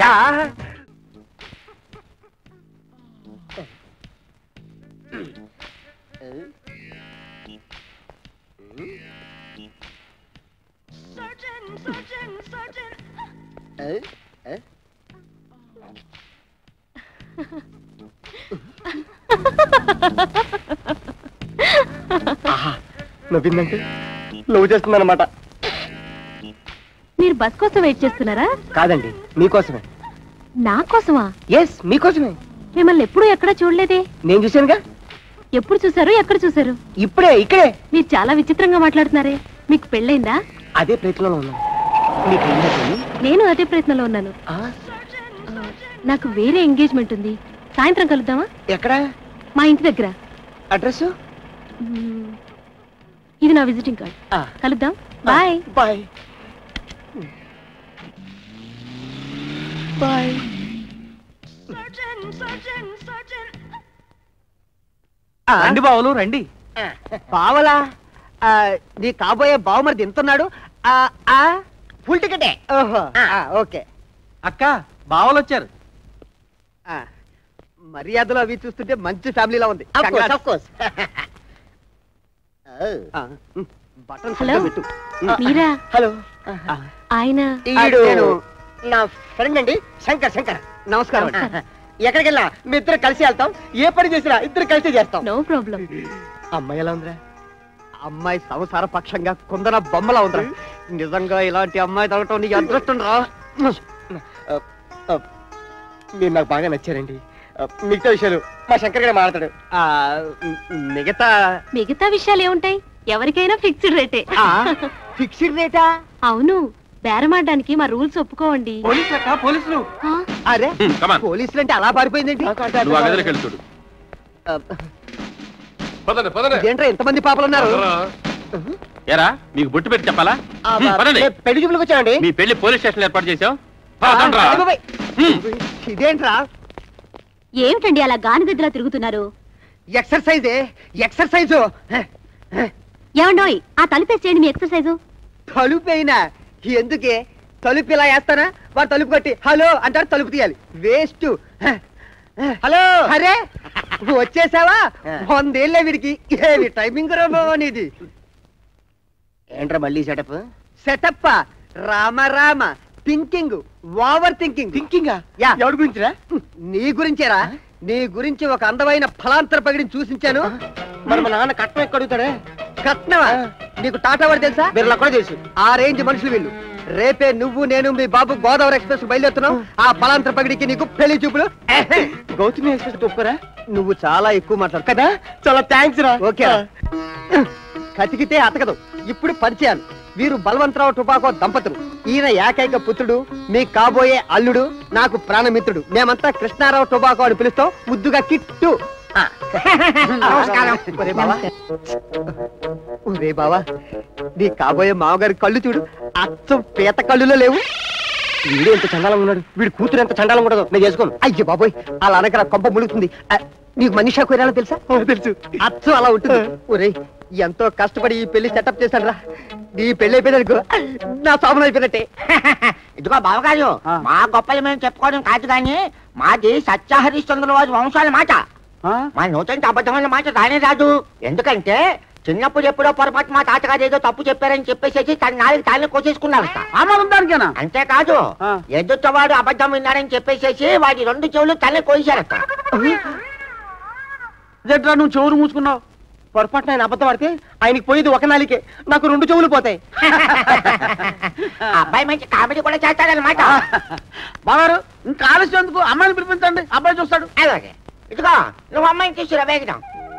నవ్విందంటే లవ్ చేస్తుందన్నమాట. మీరు బస్ కోసం వెయిట్ చేస్తున్నారా? కాదండి, మీకోసమే. నా కోసమా? ఎస్, మీకోసమే. మిమ్మల్ని ఎప్పుడు ఎక్కడ చూడలేదే. నేను చూశానుగా. ఎప్పుడు చూసారు? ఎక్కడ చూసారు? ఇప్పుడే, ఇక్కడే. మీరు చాలా విచిత్రంగా మాట్లాడుతున్నారే. మీకు పెళ్ళైందా? అదే ప్రయత్నంలో ఉన్నాను. నేను అదే ప్రయత్నంలో ఉన్నాను. నాకు వేరే ఎంగేజ్మెంట్ ఉంది. సాయంత్రం కలుద్దామా? ఎక్కడ? మా ఇంటి దగ్గర. అడ్రస్? ఇది నా విజిటింగ్ కార్డ్. కలుద్దాం. Bye bye bye. రండి బావలు రండి. బావలా? నీ కాబోయే బావమరిది ఎంతున్నాడు? ఫుల్ టికెటే. ఓకే. అక్క బావలు వచ్చారు. మర్యాదలు అవి చూస్తుంటే మంచి ఫ్యామిలీలా ఉంది. హలో మీరా? హలో, ఆయన నా ఫ్రెండ్ అండి, శంకర్. శంకర్ నమస్కారం. ఎక్కడికి వెళ్ళా మీ ఇద్దరు కలిసి వెళ్తాం. ఏ పని చేసినా ఇద్దరు కలిసి చేస్తాం. No problem. అమ్మాయి ఎలా ఉందిరా? అమ్మాయి సంసార పక్షంగా కుందన బొమ్మలా ఉందిరా. నిజంగా ఇలాంటి అమ్మాయి తగ్గటం నీకు అదృష్టం రా. మీరు నాకు బాగా నచ్చారండి. మిగతా విషయాలు మా శంకర్ గారు మాట్లాడతాడు. మిగతా మిగతా విషయాలు ఏముంటాయి? ఎవరికైనా ఫిక్స్డ్ రేటే. ఫిక్స్డ్ రేటా? అవును, బేరమాడడానికి మా రూల్స్ ఒప్పుకోండి. పోలీసులు. అరే పోలీసులు అంటే అలా పారిపోయిందేంటి? ఏంట్రా ఎంతమంది పాపలు ఉన్నారు? ఏరా మీకు బొట్టు పెట్టి చెప్పాలా? పెళ్లి చూపులకు వచ్చానండి. మీ పెళ్లి పోలీస్ స్టేషన్ ఏర్పాటు చేసావు. ఇదేంట్రా? ఏమిటండి అలా గానిగద్దులా తిరుగుతున్నారు? ఎక్సర్సైజే, ఎక్సర్సైజు. ఏమండోయ్, ఆ తలుపేసేయండి మీ ఎక్సర్సైజు. తలుపైనా ఎందుకే? తలుపు ఇలా వేస్తానా? వాడు తలుపు కట్టి హలో అంటారు, తలుపు తీయాలి. వేస్ట్. హలో, అరే వచ్చేసావా? వందేళ్ళే వీడికి. ఏమి టైమింగ్ రామోనిది. ఏంట్రా మళ్ళీ setup? Setup Rama Rama. Thinking, over thinking. Thinking ఎవరి గురించిరా? నీ గురించేరా. నీ గురించి ఒక అందమైన ఫలాంతర పగిడిని చూసించాను. మరి మా నాన్న కట్నం ఎక్కడుగుతాడే? కట్నమా? నీకు టాటా వాడు తెలుసా? బిర్లా కూడా తెలుసు. ఆ రేంజ్ మనుషులు వీళ్ళు. రేపే నువ్వు నేను మీ బాబు గోదావరి ఎక్స్ప్రెస్ బయలుదేరుతున్నావు. ఆ ఫలాంతర పగిడికి నీకు పెళ్లి చూపులు. గౌతమి ఎక్స్ప్రెస్ ఒప్పుకోరా? నువ్వు చాలా ఎక్కువ మాట్లాడు కదా. చాలా థ్యాంక్స్ రా. ఓకే. కతికితే అతకదు. ఇప్పుడు పరిచయాలు. వీరు బలవంతరావు టుబాకో దంపతులు. ఈయన ఏకైక పుత్రుడు, మీ కాబోయే అల్లుడు, నాకు ప్రాణమిత్రుడు. మేమంతా కృష్ణారావు టుబాకో అని పిలుస్తాం, ముద్దుగా కిట్టు. ఒరే బావా, ఒరే బావా, నీ కాబోయే మామగారి కళ్ళు చూడు, అచ్చం పీత కళ్ళులో లేవు. వీడు ఎంత చండాలంగా ఉన్నాడు, వీడి కూతురు ఎంత చండాలంగా ఉండదు. నేను చేసుకోను. అయ్యో బాబోయ్, అలా అనక కొంప ములుగుతుంది. నీకు మనీషా కొయ్యాలో తెలుసా? తెలుసు. అచ్చం అలా ఉంటుంది. ఒరే, ఎంతో కష్టపడి ఈ పెళ్లి సెటప్ చేశాను రా. నీ పెళ్లి అయిపోయిందనుకో నా సాబులు అయిపోయినట్టే. ఇదిగో బావగారు, మా గొప్పలు మేము చెప్పుకోవడం కాదు కానీ మాది సత్యహరిశ్చంద్రుల వారి వంశాల మాట. మా నూతన అబద్ధమైన మాట రానే రాదు. ఎందుకంటే చిన్నప్పుడు ఎప్పుడో పొరపాటు మా తాతగారు ఏదో తప్పు చెప్పారని చెప్పేసి తన నాలుగు తాళ్ళని కోసేసుకున్నారు. అంతేకాదు, ఎదుటవాడు అబద్ధం విన్నారని చెప్పేసేసి వాడి రెండు చెవులు తల్లి కోసారట. నువ్వు చెవులు మూసుకున్నావు. పొరపాటున ఆయన అబద్ధం ఆడితే ఆయనకి పోయేది ఒక నాలికే, నాకు రెండు చెవులు పోతాయి. అబ్బాయి మంచి కామెడీ కూడా చేస్తాడనమాట. బాగారు ఇంకా ఆలస్యం ఎందుకు, అమ్మాయిని పిలిపించండి, అబ్బాయి చూస్తాడు. అలాగే. ఇదిగో నువ్వు అమ్మాయిని తీసుకురా వేగడం.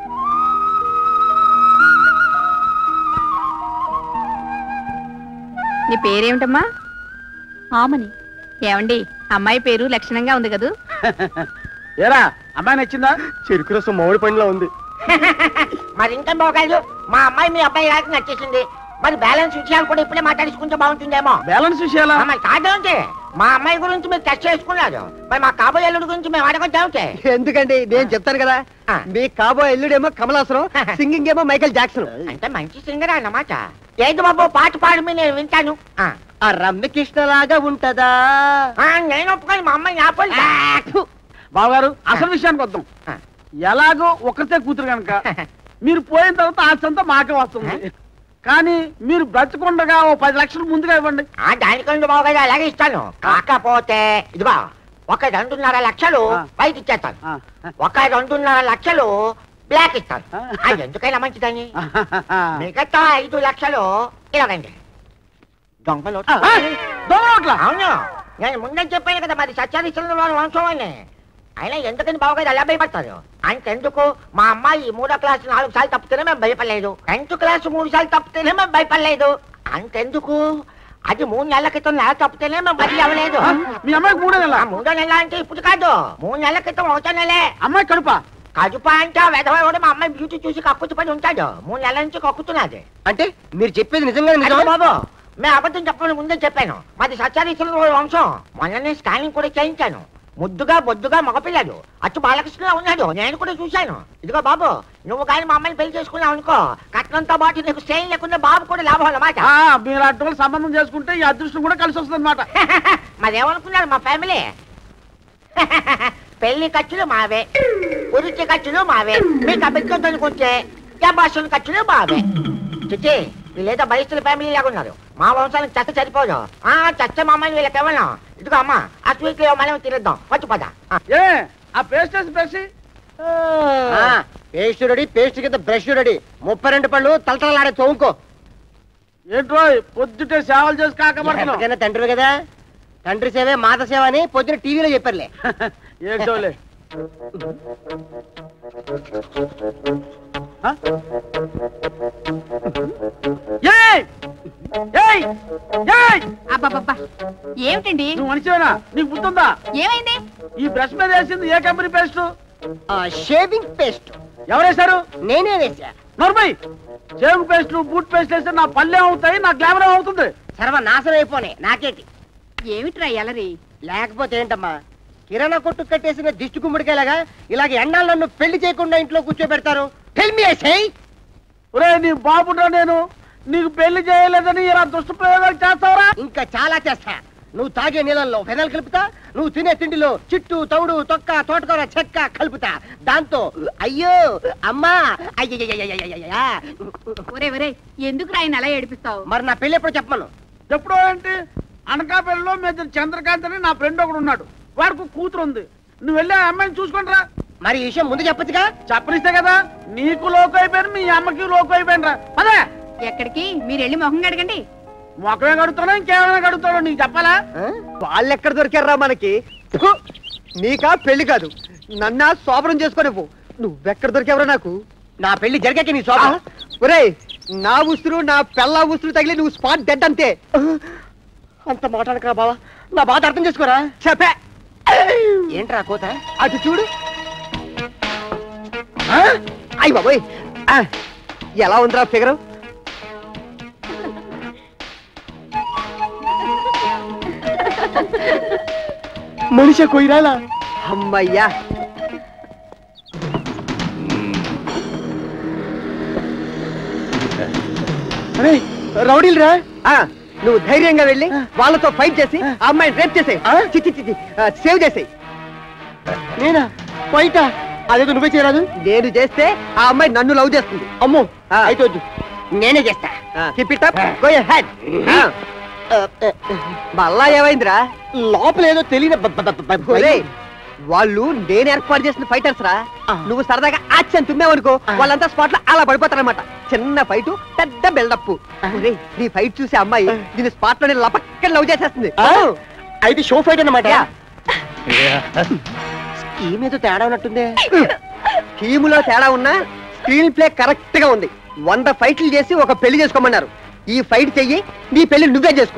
నీ పేరేమిటమ్మా? ఆమని. ఏమండి, అమ్మాయి పేరు లక్షణంగా ఉంది కదూ. ఏరా, అమ్మాయి నచ్చిందా? చెరుకు రసం మామిడి పండులో ఉంది. మరి ఇంకా బాగాదు, మా అమ్మాయి మీ అబ్బాయి రాక నచ్చేసింది. మరి బ్యాలెన్స్ విషయాలు కూడా ఇప్పుడే మాట్లాడుకుంటే బాగుంటుందేమో. బ్యాలెన్స్ విషయాలా? మరి కాదంటే మా అమ్మాయి గురించి మీరు టెస్ట్ చేసుకున్నారు, మరి మా కాబోయే అల్లుడి గురించి మేము అడగొద్దాంటే. ఎందుకండి, నేను చెప్తాను కదా. మీ కాబోయే అల్లుడేమో కమలాసనం, సింగింగ్ ఏమో మైకేల్ జాక్సన్. అంటే మంచి సింగర్ అన్నమాట. ఏది బాబు, పాట పాడు నేను వింటాను. ఆ రమ్యకృష్ణ లాగా ఉంటదా? నేను ఒప్పుకొని మా అమ్మాయి ఆపలు. బావగారు, అసలు విషయానికి వద్దాం. ఎలాగో ఒక్కతే కూతురు కనుక మీరు పోయిన తర్వాత ఆస్తంతా మాకే వస్తుంది. కానీ మీరు బ్రతికుండగా ఓ పది లక్షలు ముందుగా ఇవ్వండి. దానికంటే బాగా అలాగే ఇస్తాను. కాకపోతే ఇదిగో ఒక రెండున్నర లక్షలు బయట ఇచ్చేస్తాను, ఒక రెండున్నర లక్షలు బ్లాక్ ఇస్తాను. అది ఎందుకైనా మంచిదని. మిగతా ఐదు లక్షలు ఇలాగండి. దొంగలు అవును, నేను ముందే చెప్పాను కదా మరి సత్యాదిశ్వరుల వంశం అని. అయినా ఎందుకని బావగారు అలా భయపడతారు? అంతెందుకు, మా అమ్మాయి మూడో క్లాస్ నాలుగు సార్లు తప్పితేనే మేము భయపడలేదు, టెన్త్ క్లాస్ మూడు సార్లు తప్పితేనే మేము భయపడలేదు. అంతెందుకు, అది మూడు నెలల క్రితం నెల తప్పితేనే మేము బలి అవ్వలేదు. మీ అమ్మాయికి మూడో నెల? మూడో నెల అంటే ఇప్పుడు కాదు, మూడు నెలల క్రితం ఒకటో నెలే. అమ్మాయి కడుప కడుప అంటే వెధవ కూడా మా అమ్మాయి బ్యూటీ చూసి కక్కుతు పడి ఉంటాడు. మూడు నెలల నుంచి కక్కుతున్నది. అంటే మీరు చెప్పేది నిజంగా నిజం బాబు? మేము అబద్ధం చెప్పమని ముందే చెప్పాను. మాది సత్యారీశ్వరుల వంశం. మొన్ననే స్కానింగ్ కూడా చేయించాను. ముద్దుగా బొద్దుగా మగపిల్లడు, అచ్చు బాలకృష్ణలా ఉన్నాడు. నేను కూడా చూశాను. ఇదిగో బాబు, నువ్వు కానీ మా అమ్మాయిని పెళ్లి చేసుకున్నావు అనుకో, కట్నంతో పాటు నీకు స్టైల్ లేకుండా బాబు కూడా లాభం అన్నమాట. మీరు అటువంటి సంబంధం చేసుకుంటే ఈ అదృష్టం కూడా కలిసి వస్తుంది అనమాట. మరేమనుకున్నారు మా ఫ్యామిలీ? పెళ్లి ఖర్చులు మావే, పురుచి ఖర్చులు మావే, మీకు అభిజ్ఞత అనుకుంటే భాషల ఖర్చులు మావే. చిట్టి, వీళ్ళేదో బలిస్తుల ఫ్యామిలీ లాగా ఉన్నారు. మా వంశానికి చెత్త సరిపోదు. ఆ చెత్త మా అమ్మాయిని వీళ్ళకి ఇవ్వను. ఇదిగో అమ్మ, ఆ స్వీట్ లో మనం తినేద్దాం. వచ్చి పద. ఆ పేస్ట్ పేసి పేస్ట్ రెడీ, పేస్ట్ కింద బ్రష్ రెడీ, ముప్పై రెండు పళ్ళు తలతలాడే తోముకో. ఏంట్రో పొద్దుటే సేవలు చేసి కాకపడుతున్నా. తండ్రి కదా, తండ్రి సేవే మాత సేవ అని పొద్దున టీవీలో చెప్పారులే. ఏంటోలే. ఏమిటండి నువ్వు మనిషివేనా? నీకు గుర్తుందా? ఏమైంది? ఈ బ్రష్ మీద వేసింది ఏ కంపెనీ పేస్ట్? Shaving paste. ఎవరేశారు? నేనే వేసా. నోర్మై, షేవింగ్ పేస్ట్ బూట్ పేస్ట్ వేస్తే నా పల్లె అవుతాయి, నా గ్లామర్ అవుతుంది. సర్వనాశనం అయిపోనే నాకేంటి. ఏమిట్రా ఎలరి? లేకపోతే ఏంటమ్మా, కిరాణా కొట్టు కట్టేసిన దిష్టి గుమ్మడికాయలాగా ఇలాగ ఎండాలు నన్ను పెళ్లి చేయకుండా ఇంట్లో కూర్చోబెడతారు. నీ బాబురా, నేను నీకు పెళ్లి చేయలేదని ఇలా దుష్టప్రయోగాలు చేస్తావరా? ఇంకా చాలా చేస్తా. నువ్వు తాగే నీళ్ళల్లో ఫెనల్ కలుపుతా, నువ్వు తినే తిండిలో చిట్టు తౌడు తొక్క తోటకూర చెక్క కలుపుతా. దాంతో అయ్యో అమ్మా అయ్యయ్యా. ఎందుకు ఆయన అలా ఏడిపిస్తావు? మరి నా పెళ్లి ఎప్పుడు చెప్పమను? ఎప్పుడో ఏంటి, అనకాపల్లిలో మీద చంద్రకాంత్ అని నా ఫ్రెండ్ ఒకడు ఉన్నాడు. వాడికి కూతురు ఉంది. నువ్వు వెళ్ళి ఆ అమ్మాయిని చూసుకుంటరా. మరి ఈ విషయం ముందు చెప్పచ్చుగా? చెప్పనిస్తే కదా. నీకు లోకు అయిపోయాను, మీ అమ్మకి లోకు అయిపోయినరా. అదే ఎక్కడికి? మీరు వెళ్ళి మొహం కడగండి. మొక్కమే కడుగుతానో ఇంకేమైనా కడుగుతాడో నీకు చెప్పాలా? వాళ్ళు ఎక్కడ దొరికారా మనకి? నీకా పెళ్లి కాదు, నన్నా శోభనం చేసుకోనివ్వు. నువ్వెక్కడ దొరికావరా నాకు? నా పెళ్లి జరిగాక నీ శోభ. ఒరేయ్ నా ఉసురు నా పెళ్ళ ఉసురు తగిలి నువ్వు స్పాట్ డెడ్ అంతే. అంత మాట్లాడకరా బావా, నా బాధ అర్థం చేసుకోరా. చెప్పే ఏంట్రా కోత? అటు చూడు. అయ్య బాబోయ్, ఎలా ఉందిరా ఫిగరు? మనిషి కొయ్యరాలా? అమ్మయ్యా. రౌడీలు రా. నువ్వు ధైర్యంగా వెళ్ళి వాళ్ళతో ఫైట్ చేసి ఆ అమ్మాయిని రేప్ చేసే చిచ్చి చిచ్చి సేవ్ చేసేయి. నేనా ఫైటా? అదేదో నువ్వే చేయరాదు. నేను చేస్తే ఆ అమ్మాయి నన్ను లవ్ చేస్తుంది. అమ్మో అయితే వద్దు, నేనే చేస్తా. Keep it up, go ahead. మళ్ళా ఏమైందిరా? లోపల ఏదో తెలియని వాళ్ళు నేను ఏర్పాటు చేసిన ఫైటర్స్ రా. నువ్వు సరదాగా యాక్షన్ తుమ్మావనుకో వాళ్ళంతా స్పాట్ లో అలా పడిపోతారనమాట. చిన్న ఫైట్ పెద్ద బిల్డప్. నీ ఫైట్ చూసి అమ్మాయి దీని స్పాట్ లో లపక్క లవ్ చేసేస్తుంది. అయితే షో ఫైట్ అన్నమాట. స్కీమ్ ఏదో తేడా ఉన్నట్టుంది. స్కీములో తేడా ఉన్నా స్క్రీన్ ప్లే కరెక్ట్ గా ఉంది. వంద ఫైట్లు చేసి ఒక పెళ్లి చేసుకోమన్నారు. ఈ ఫైట్ చెయ్యి, నీ పెళ్లి నువ్వే చేసుకో.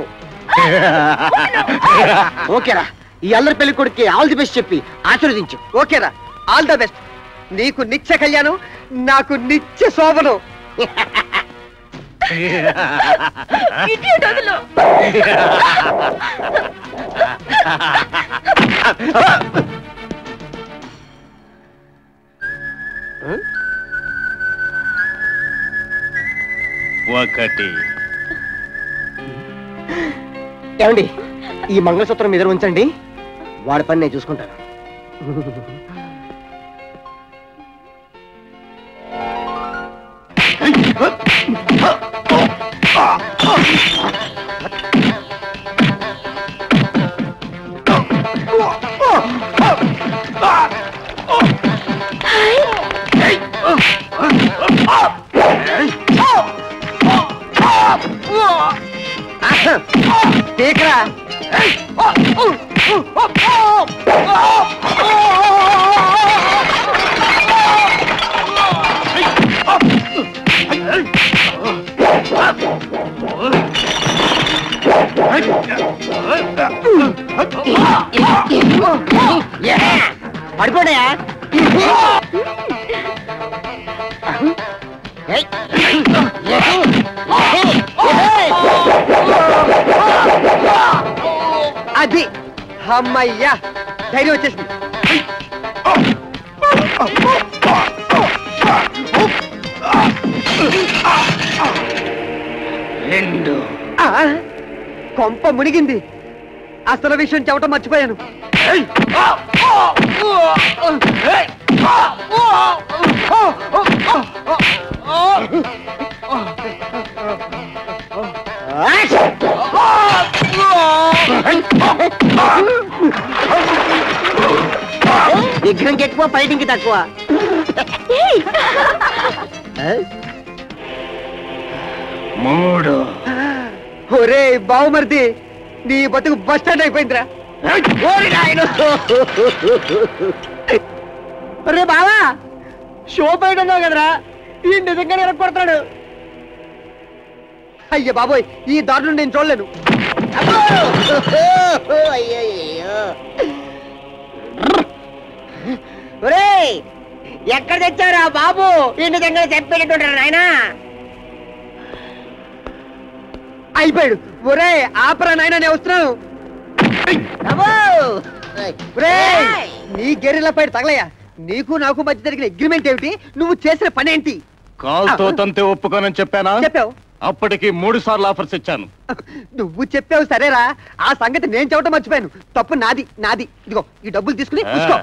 ఓకేరా, ఈ అల్లరి పెళ్లి కొడుకు ఆల్ ది బెస్ట్ చెప్పి ఆశీర్వదించు. ఓకేరా, ఆల్ ది బెస్ట్. నీకు నిత్య కళ్యాణం, నాకు నిత్య శోభనం. ఒకటి. ఏమండి, ఈ మంగళసూత్రం మీద ఉంచండి, వాడి పని నేను చూసుకుంటాను. దేకరా. పడిపోయా? అది అమ్మయ్యా, ధైర్యం వచ్చేసింది. రెండు. కొంప మునిగింది. అసలు విషయం చెప్పటం మర్చిపోయాను. విగ్రహం ఎక్కువ, ఫైటింగ్ కి తక్కువ. మూడు. ఒరే బావుమర్ది, నీ బతుకు బస్ స్టాండ్ అయిపోయిందిరా. ఒరే బావా, షో బయట ఉన్నావు కదరా, ఈ నిజంగానే ఎరగొడతాడు. అయ్య బాబోయ్, ఈ దారుణం నేను చూడలేను. ఒరే ఎక్కడ తెచ్చారా బాబు? ఈ నిజంగా చెప్పేటట్టుంటారు నాయనా. అయిపోయాడు. ఒరే ఆపరా నాయన, నేను వస్తున్నాను. నీ గెరిల పైన తగలయ్యా. నీకు నాకు మధ్య జరిగిన అగ్రిమెంట్ ఏమిటి? నువ్వు చేసిన పని ఏంటి? కాల్తో తంతే ఒప్పుకోనని చెప్పానా? చెప్పావు. అప్పటికి మూడు సార్లు ఆఫర్స్ ఇచ్చాను. నువ్వు చెప్పావు సరేరా, ఆ సంగతి నేను చెప్పడం మర్చిపోయాను. తప్పు నాది నాది ఇదిగో ఈ డబ్బులు తీసుకుని చూసుకో.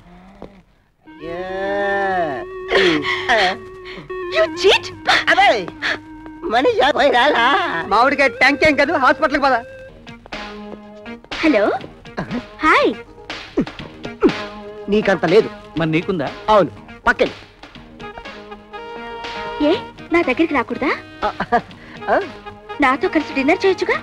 మామిడికాయ ట్యాంక్ ఏం కాదు, హాస్పిటల్కి పద. Hello, hi. నీకంత లేదు, మరి నీకుందా? అవును, పక్కని. ఏ నా దగ్గరికి రాకూడదా? నాతో కలిసి డిన్నర్ చేయొచ్చుగా.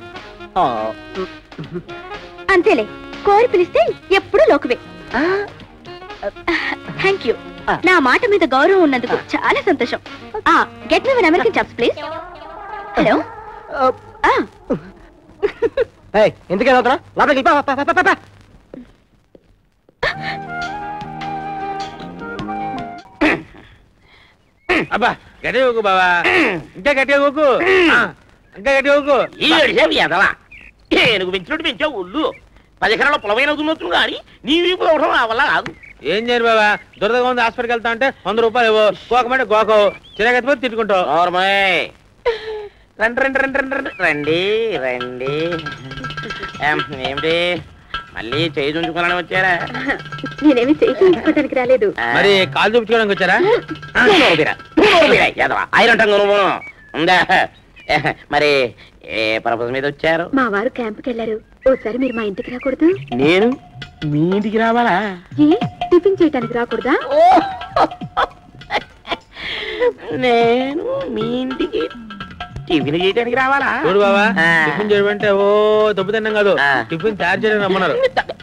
అంతేలే, కోరి పిలిస్తే ఎప్పుడు లోకువే. Thank you. నా మాట మీద గౌరవం ఉన్నందుకు చాలా సంతోషం. Get me American chops please. Hello ఎందుకని అవుతున్నా లోపలికి అబ్బా గట్టిగా ఊకు బావా, ఇంకా గట్టిగా ఊకు, ఇంకా గట్టిగా ఊకు. ఈ అడిసేవి ఎదవా ఏనుగు పెంచినట్టు పెంచావు ఒళ్ళు. పది ఎకరాల పొలమైన అవుతున్నట్టు కానీ నీ వీపు అవడం నా వల్ల కాదు. ఏం చేయను బాబా, దురదగా ఉంది హాస్పిటల్కి వెళ్తా అంటే వంద రూపాయలు ఇవ్వు, గోకమంటే గోకవు, చిరగతిపోతే తిట్టుకుంటావు. రండి రండి రండి రండి రండి రండి ఏమిటి మళ్ళీ చేయి చుంచుకోవాలని వచ్చారా? నేనేమి చేయి చూసుకోవడానికి రాలేదు. మరి కాలు చూపించుకోవడానికి వచ్చారా? ఐరన్ నువ్వు ఉందా? మరి ఏ పర్పస్ మీద వచ్చారు? మా వారు క్యాంప్కి వెళ్ళారు, ఓసారి మీరు మా ఇంటికి రాకూడదు? నేను మీ ఇంటికి రావాలా? ఏ టిఫిన్ చేయడానికి రాకూడదా? నేను మీ ఇంటికి టిఫిన్ చేయడానికి రావాలా? చూడు బాబా, టిఫిన్ చేయడం అంటే ఓ దెబ్బ తిన్నాం కాదు, టిఫిన్ తయారు చేయడానికి రమ్మన్నారు.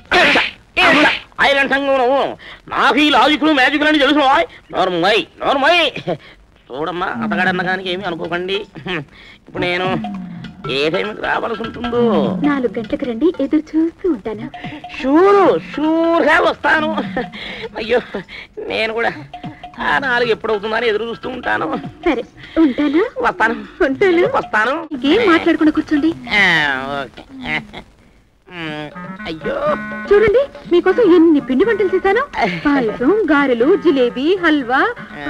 ఐరన్ సంఘం నాకు ఈ లాజిక్లు మ్యాజిక్లు అని తెలుసు. నోర్మై నోర్మై చూడమ్మా, అతగాడన్న కానీ ఏమి అనుకోకండి. ఇప్పుడు నేను ఏ టైంకి రావాల్సి ఉంటుందో? నాలుగు గంటలకు రండి, ఎదురు చూస్తూ ఉంటాను. షూరు షూర్గా వస్తాను. అయ్యో నేను కూడా ఆ నాలుగు ఎప్పుడవుతుందని ఎదురు చూస్తూ ఉంటాను. సరే ఉంటాను. వస్తాను ఉంటాను వస్తాను ఏం మాట్లాడకుండా కూర్చోండి. ఓకే. అయ్యో చూడండి, మీకోసం ఎన్ని పిండి వంటలు చేశాను. పాయసం, గారెలు, జిలేబీ, హల్వా.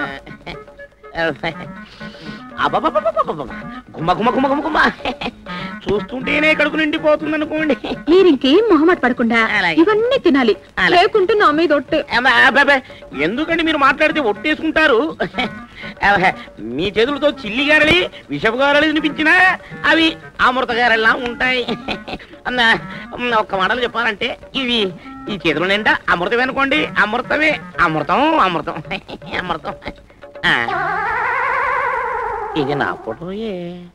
గుమ్మ గుమ్మ గుమ్మ గుమ్మ గుమ్మ చూస్తుంటేనే కడుపు నిండిపోతుంది అనుకోండి. మీరు ఇంకేం మొహమాట పడకుండా ఇవన్నీ తినాలి, లేకుంటే నా మీద ఒట్టే. ఎందుకండి మీరు మాట్లాడితే ఒట్టేసుకుంటారు? మీ చేతులతో చిల్లి గారలి విషపు గారలి వినిపించినా అవి అమృత గారెల్లా ఉంటాయి. అన్న ఒక్క మాటలు చెప్పాలంటే ఇవి ఈ చేతుల నిండా అమృతం అనుకోండి. అమృతమే అమృతం అమృతం అమృతం. ఇది నా ఫోటోయే.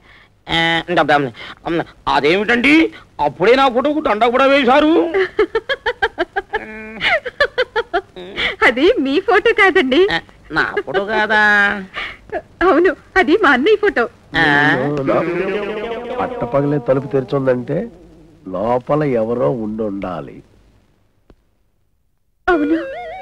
అదేమిటండి అప్పుడే నా ఫోటోకు దండ కూడా వేశారు? అది మీ ఫోటో కాదండి. నా ఫోటో కాదా? అవును, అది మా అన్నయ్య ఫోటో. పట్టపగలే తలుపు తెరిచుందంటే లోపల ఎవరో ఉండాలి. అవును,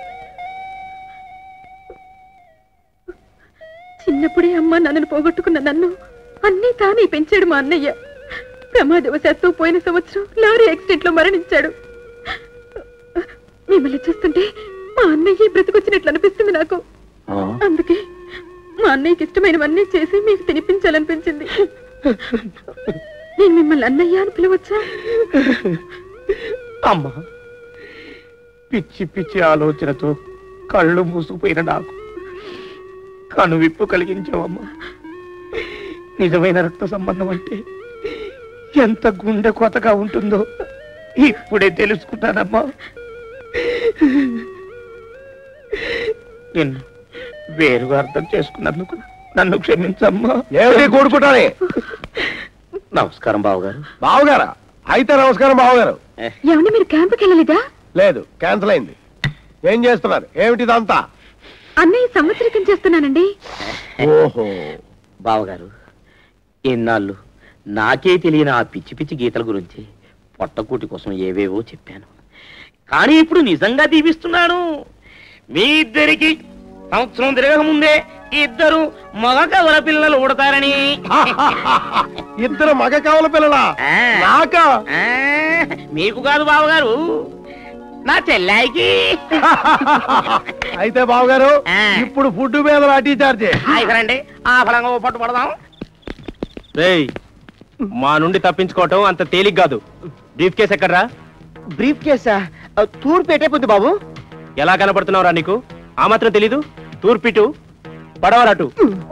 చిన్నప్పుడే అమ్మ నన్ను పోగొట్టుకున్న నన్ను అన్నీ తానే పెంచాడు మా అన్నయ్య. ప్రమాదవశాత్తు పోయిన సంవత్సరం లారీ యాక్సిడెంట్ లో మరణించాడు. మిమ్మల్ని చూస్తుంటే మా అన్నయ్య బ్రతికొచ్చినట్లు అనిపిస్తుంది నాకు. అందుకే మా అన్నయ్యకి ఇష్టమైనవన్నీ చేసి మీకు తినిపించాలనిపించింది. నేను మిమ్మల్ని అన్నయ్య అని పిలవచ్చా? అమ్మా, పిచ్చి పిచ్చి ఆలోచనతో కళ్ళు మూసుకుపోయిన నాకు కనువిప్పు కలిగించావమ్మా. నిజమైన రక్త సంబంధం అంటే ఎంత గుండె కొత్తగా ఉంటుందో ఇప్పుడే తెలుసుకుంటానమ్మా. నిన్ను వేరుగా అర్థం చేసుకున్నందుకు నన్ను క్షమించమ్మా. ఏమిటి కూడుకుంటానే? నమస్కారం బావగారు. బావగారా? అయితే నమస్కారం బావగారు. ఏమండి, మీరు క్యాంపుకి వెళ్ళలేదా? లేదు, క్యాన్సిల్ అయింది. ఏం చేస్తున్నారు? ఏమిటిదంతా? అన్నయ్య సంవత్సరికం చేస్తున్నానండి. ఓహో, బావగారు, ఎన్నాళ్ళు నాకే తెలియని ఆ పిచ్చి పిచ్చి గీతల గురించి పొట్టకూటి కోసం ఏవేవో చెప్పాను. కానీ ఇప్పుడు నిజంగా దీవిస్తున్నాను. మీ ఇద్దరికి సంవత్సరం తిరగక ముందే ఇద్దరు మగ కవల పిల్లలు ఉడతారని. ఇద్దరు మగ కవల పిల్లలా? నాకా? మీకు కాదు బావగారు, నా చెల్లాయికి. అయితే బావగారు, ఇప్పుడు ఫుడ్ మీద లాఠీ చార్జ్. రండి, ఆ ఫలంగా పట్టు పడదాం. మా నుండి తప్పించుకోవటం అంత తేలిక కాదు. బ్రీఫ్ కేసు ఎక్కడ్రా? బ్రీఫ్ కేసా? తూర్పు ఎటైపోద్ది బాబు? ఎలా కనపడుతున్నావురా నీకు? ఆ మాత్రం తెలీదు? తూర్పిటు పడవరటు.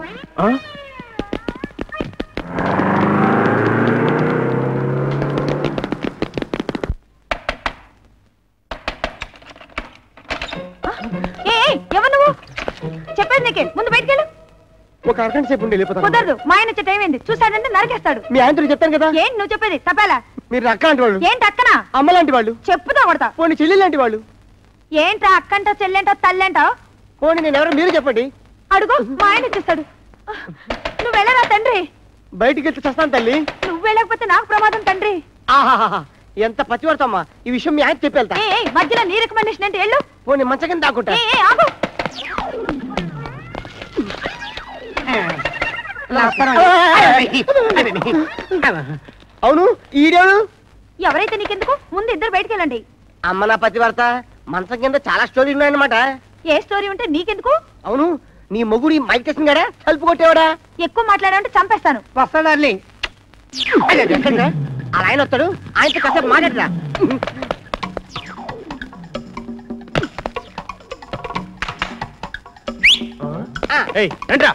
ఎవరు నువ్వు? చెప్పేది నీకే, ముందు బయటికి వెళ్ళు. ఒక అరగంట సేపు ఉండి వెళ్ళిపోతాను. కుదరదు, మా ఆయన వచ్చే టైం ఏంది? చూసాడంటే నరికేస్తాడు. మీ ఆయనతో చెప్పాను కదా. ఏంటి నువ్వు చెప్పేది? తప్పేలా? మీరు అక్క లాంటి వాళ్ళు. ఏంటి అక్కనా? అమ్మ లాంటి వాళ్ళు. చెప్పుదా కొడతా. పోనీ చెల్లి లాంటి వాళ్ళు. ఏంట్రా అక్కంటో చెల్లెంటో తల్లేంటో? పోనీ నేను ఎవరో మీరు చెప్పండి. అడుగు, మా ఆయన ఇచ్చేస్తాడు. నువ్వు వెళ్ళరా తండ్రి. బయటికి వెళ్తే చస్తాను తల్లి. నువ్వు వెళ్ళకపోతే నాకు ప్రమాదం తండ్రి. ఆహాహా ఎంత పతివర్తమ్మా. ఈ విషయం మీ ఆయన చెప్పి వెళ్తా. మధ్యలో నీ రికమెండేషన్ అంటే వెళ్ళు. పోనీ మంచం కింద దాక్కుంటా. ఆగు. అవును ఈడేడు. ఎవరైతే నీకెందుకు, ముందు ఇద్దరు బయటికి వెళ్ళండి. అమ్మ నా పతివర్త, మంచం కింద చాలా స్టోరీలు ఉన్నాయన్నమాట. ఏ స్టోరీ ఉంటే నీకెందుకు? అవును నీ మొగుడు మైక్ టెస్ట్ గడా తలుపు కొట్టేవాడా? ఎక్కువ మాట్లాడాలంటే చంపేస్తాను. వస్తాడాలి. అలా ఆయన వస్తాడు, ఆయనతో కాసేపు మాట్లాడరా. ఏంట్రా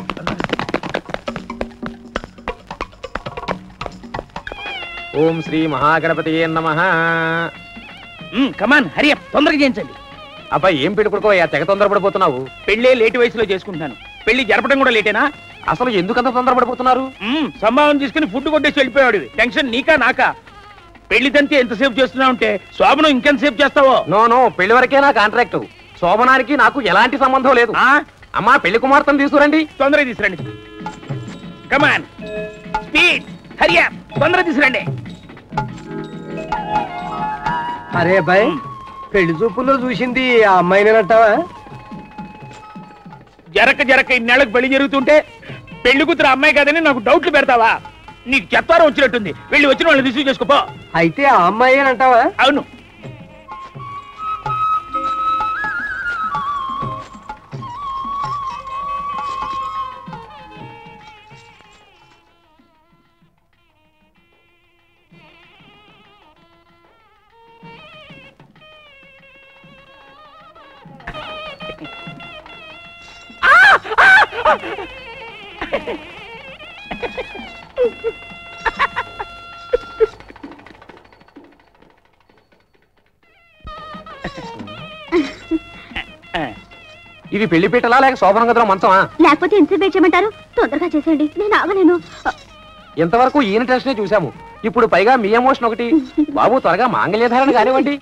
ఓం శ్రీ మహాగణపతి నమః. కమాన్ హరి అప్, తొందరగా చేయించండి. అబ్బాయి ఏం పెళ్ళికొడుకో తెగ తొందరపడిపోతున్నావు. పెళ్ళే లేట్ వయసులో చేసుకుంటాను. పెళ్లి జరపడం కూడా లేటేనా? అసలు ఎందుకంత తొందరపడిపోతున్నారు? సంభావన తీసుకుని ఫుడ్ కొట్టేసి వెళ్ళిపోయాడు. టెన్షన్ నీకా నాకా? పెళ్లి తంతే ఎంతసేపు చేస్తున్నావు అంటే శోభనం ఇంకెంతసేపు చేస్తావో? నో నో, పెళ్లి వరకే నా కాంట్రాక్ట్. శోభనానికి నాకు ఎలాంటి సంబంధం లేదు. అమ్మా పెళ్లి కుమార్తెను తీసుకురండి. తొందరగా తీసుకురండి. కమాన్ స్పీడ్ హరి అప్, తొందరగా తీసుకురండి. అరే అబ్బాయి, పెళ్లి చూపుల్లో చూసింది ఆ అమ్మాయినేనంటావా? జరక జరక ఇన్నేళ్లకు పెళ్లి జరుగుతుంటే పెళ్లి కూతురు అమ్మాయి కాదని నాకు డౌట్లు పెడతావా? నీకు చెత్తారం వచ్చినట్టుంది. వెళ్ళి వచ్చిన వాళ్ళని రిసీవ్ చేసుకోపో. అయితే ఆ అమ్మాయినంటావా? అవును. ఇది పెళ్లి పీటలా లేక శోభన గదిలో మంచమా? లేకపోతే ఎంతసేపు చేయమంటారు? తొందరగా చేసేయండి, నేను ఆగలేను. ఇంతవరకు ఈయన టెన్షనే చూసాము, ఇప్పుడు పైగా మీ ఎమోషన్ ఒకటి. బాబు త్వరగా మాంగళ్యధారణ కానివ్వండి.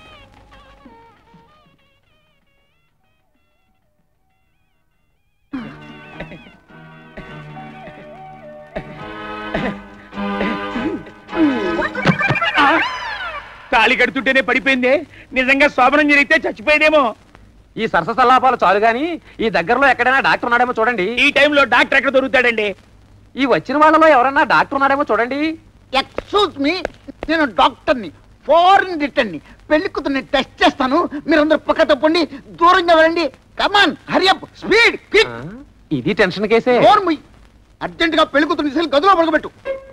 తాళి కడుతుంటేనే పడిపోయిందే. నిజంగా శోభనం జరిగితే చచ్చిపోయేదేమో. ఈ సరస సల్లాపాలు చాలు గాని ఈ దగ్గరలో ఎక్కడైనా డాక్టర్ ఉన్నాడేమో చూడండి. ఈ టైంలో డాక్టర్ ఎక్కడ దొరుకుతాడండి? ఈ వచ్చిన వాళ్ళలో ఎవరన్నా డాక్టర్ ఉన్నాడేమో చూడండి. ఎక్స్క్యూజ్ మీ, నేను డాక్టర్ని, ఫారిన్ రిటర్న్ని. పెళ్లి కూతుర్ని టెస్ట్ చేస్తాను, మీరందరూ పక్క తప్పండి, దూరంగా వెళ్ళండి. Come on hurry up, speed quick. ఇది టెన్షన్ కేసే. అర్జెంట్ గా పెళ్లి కూతుర్ని తీసుకెళ్ళి గదిలో పడకబెట్టు.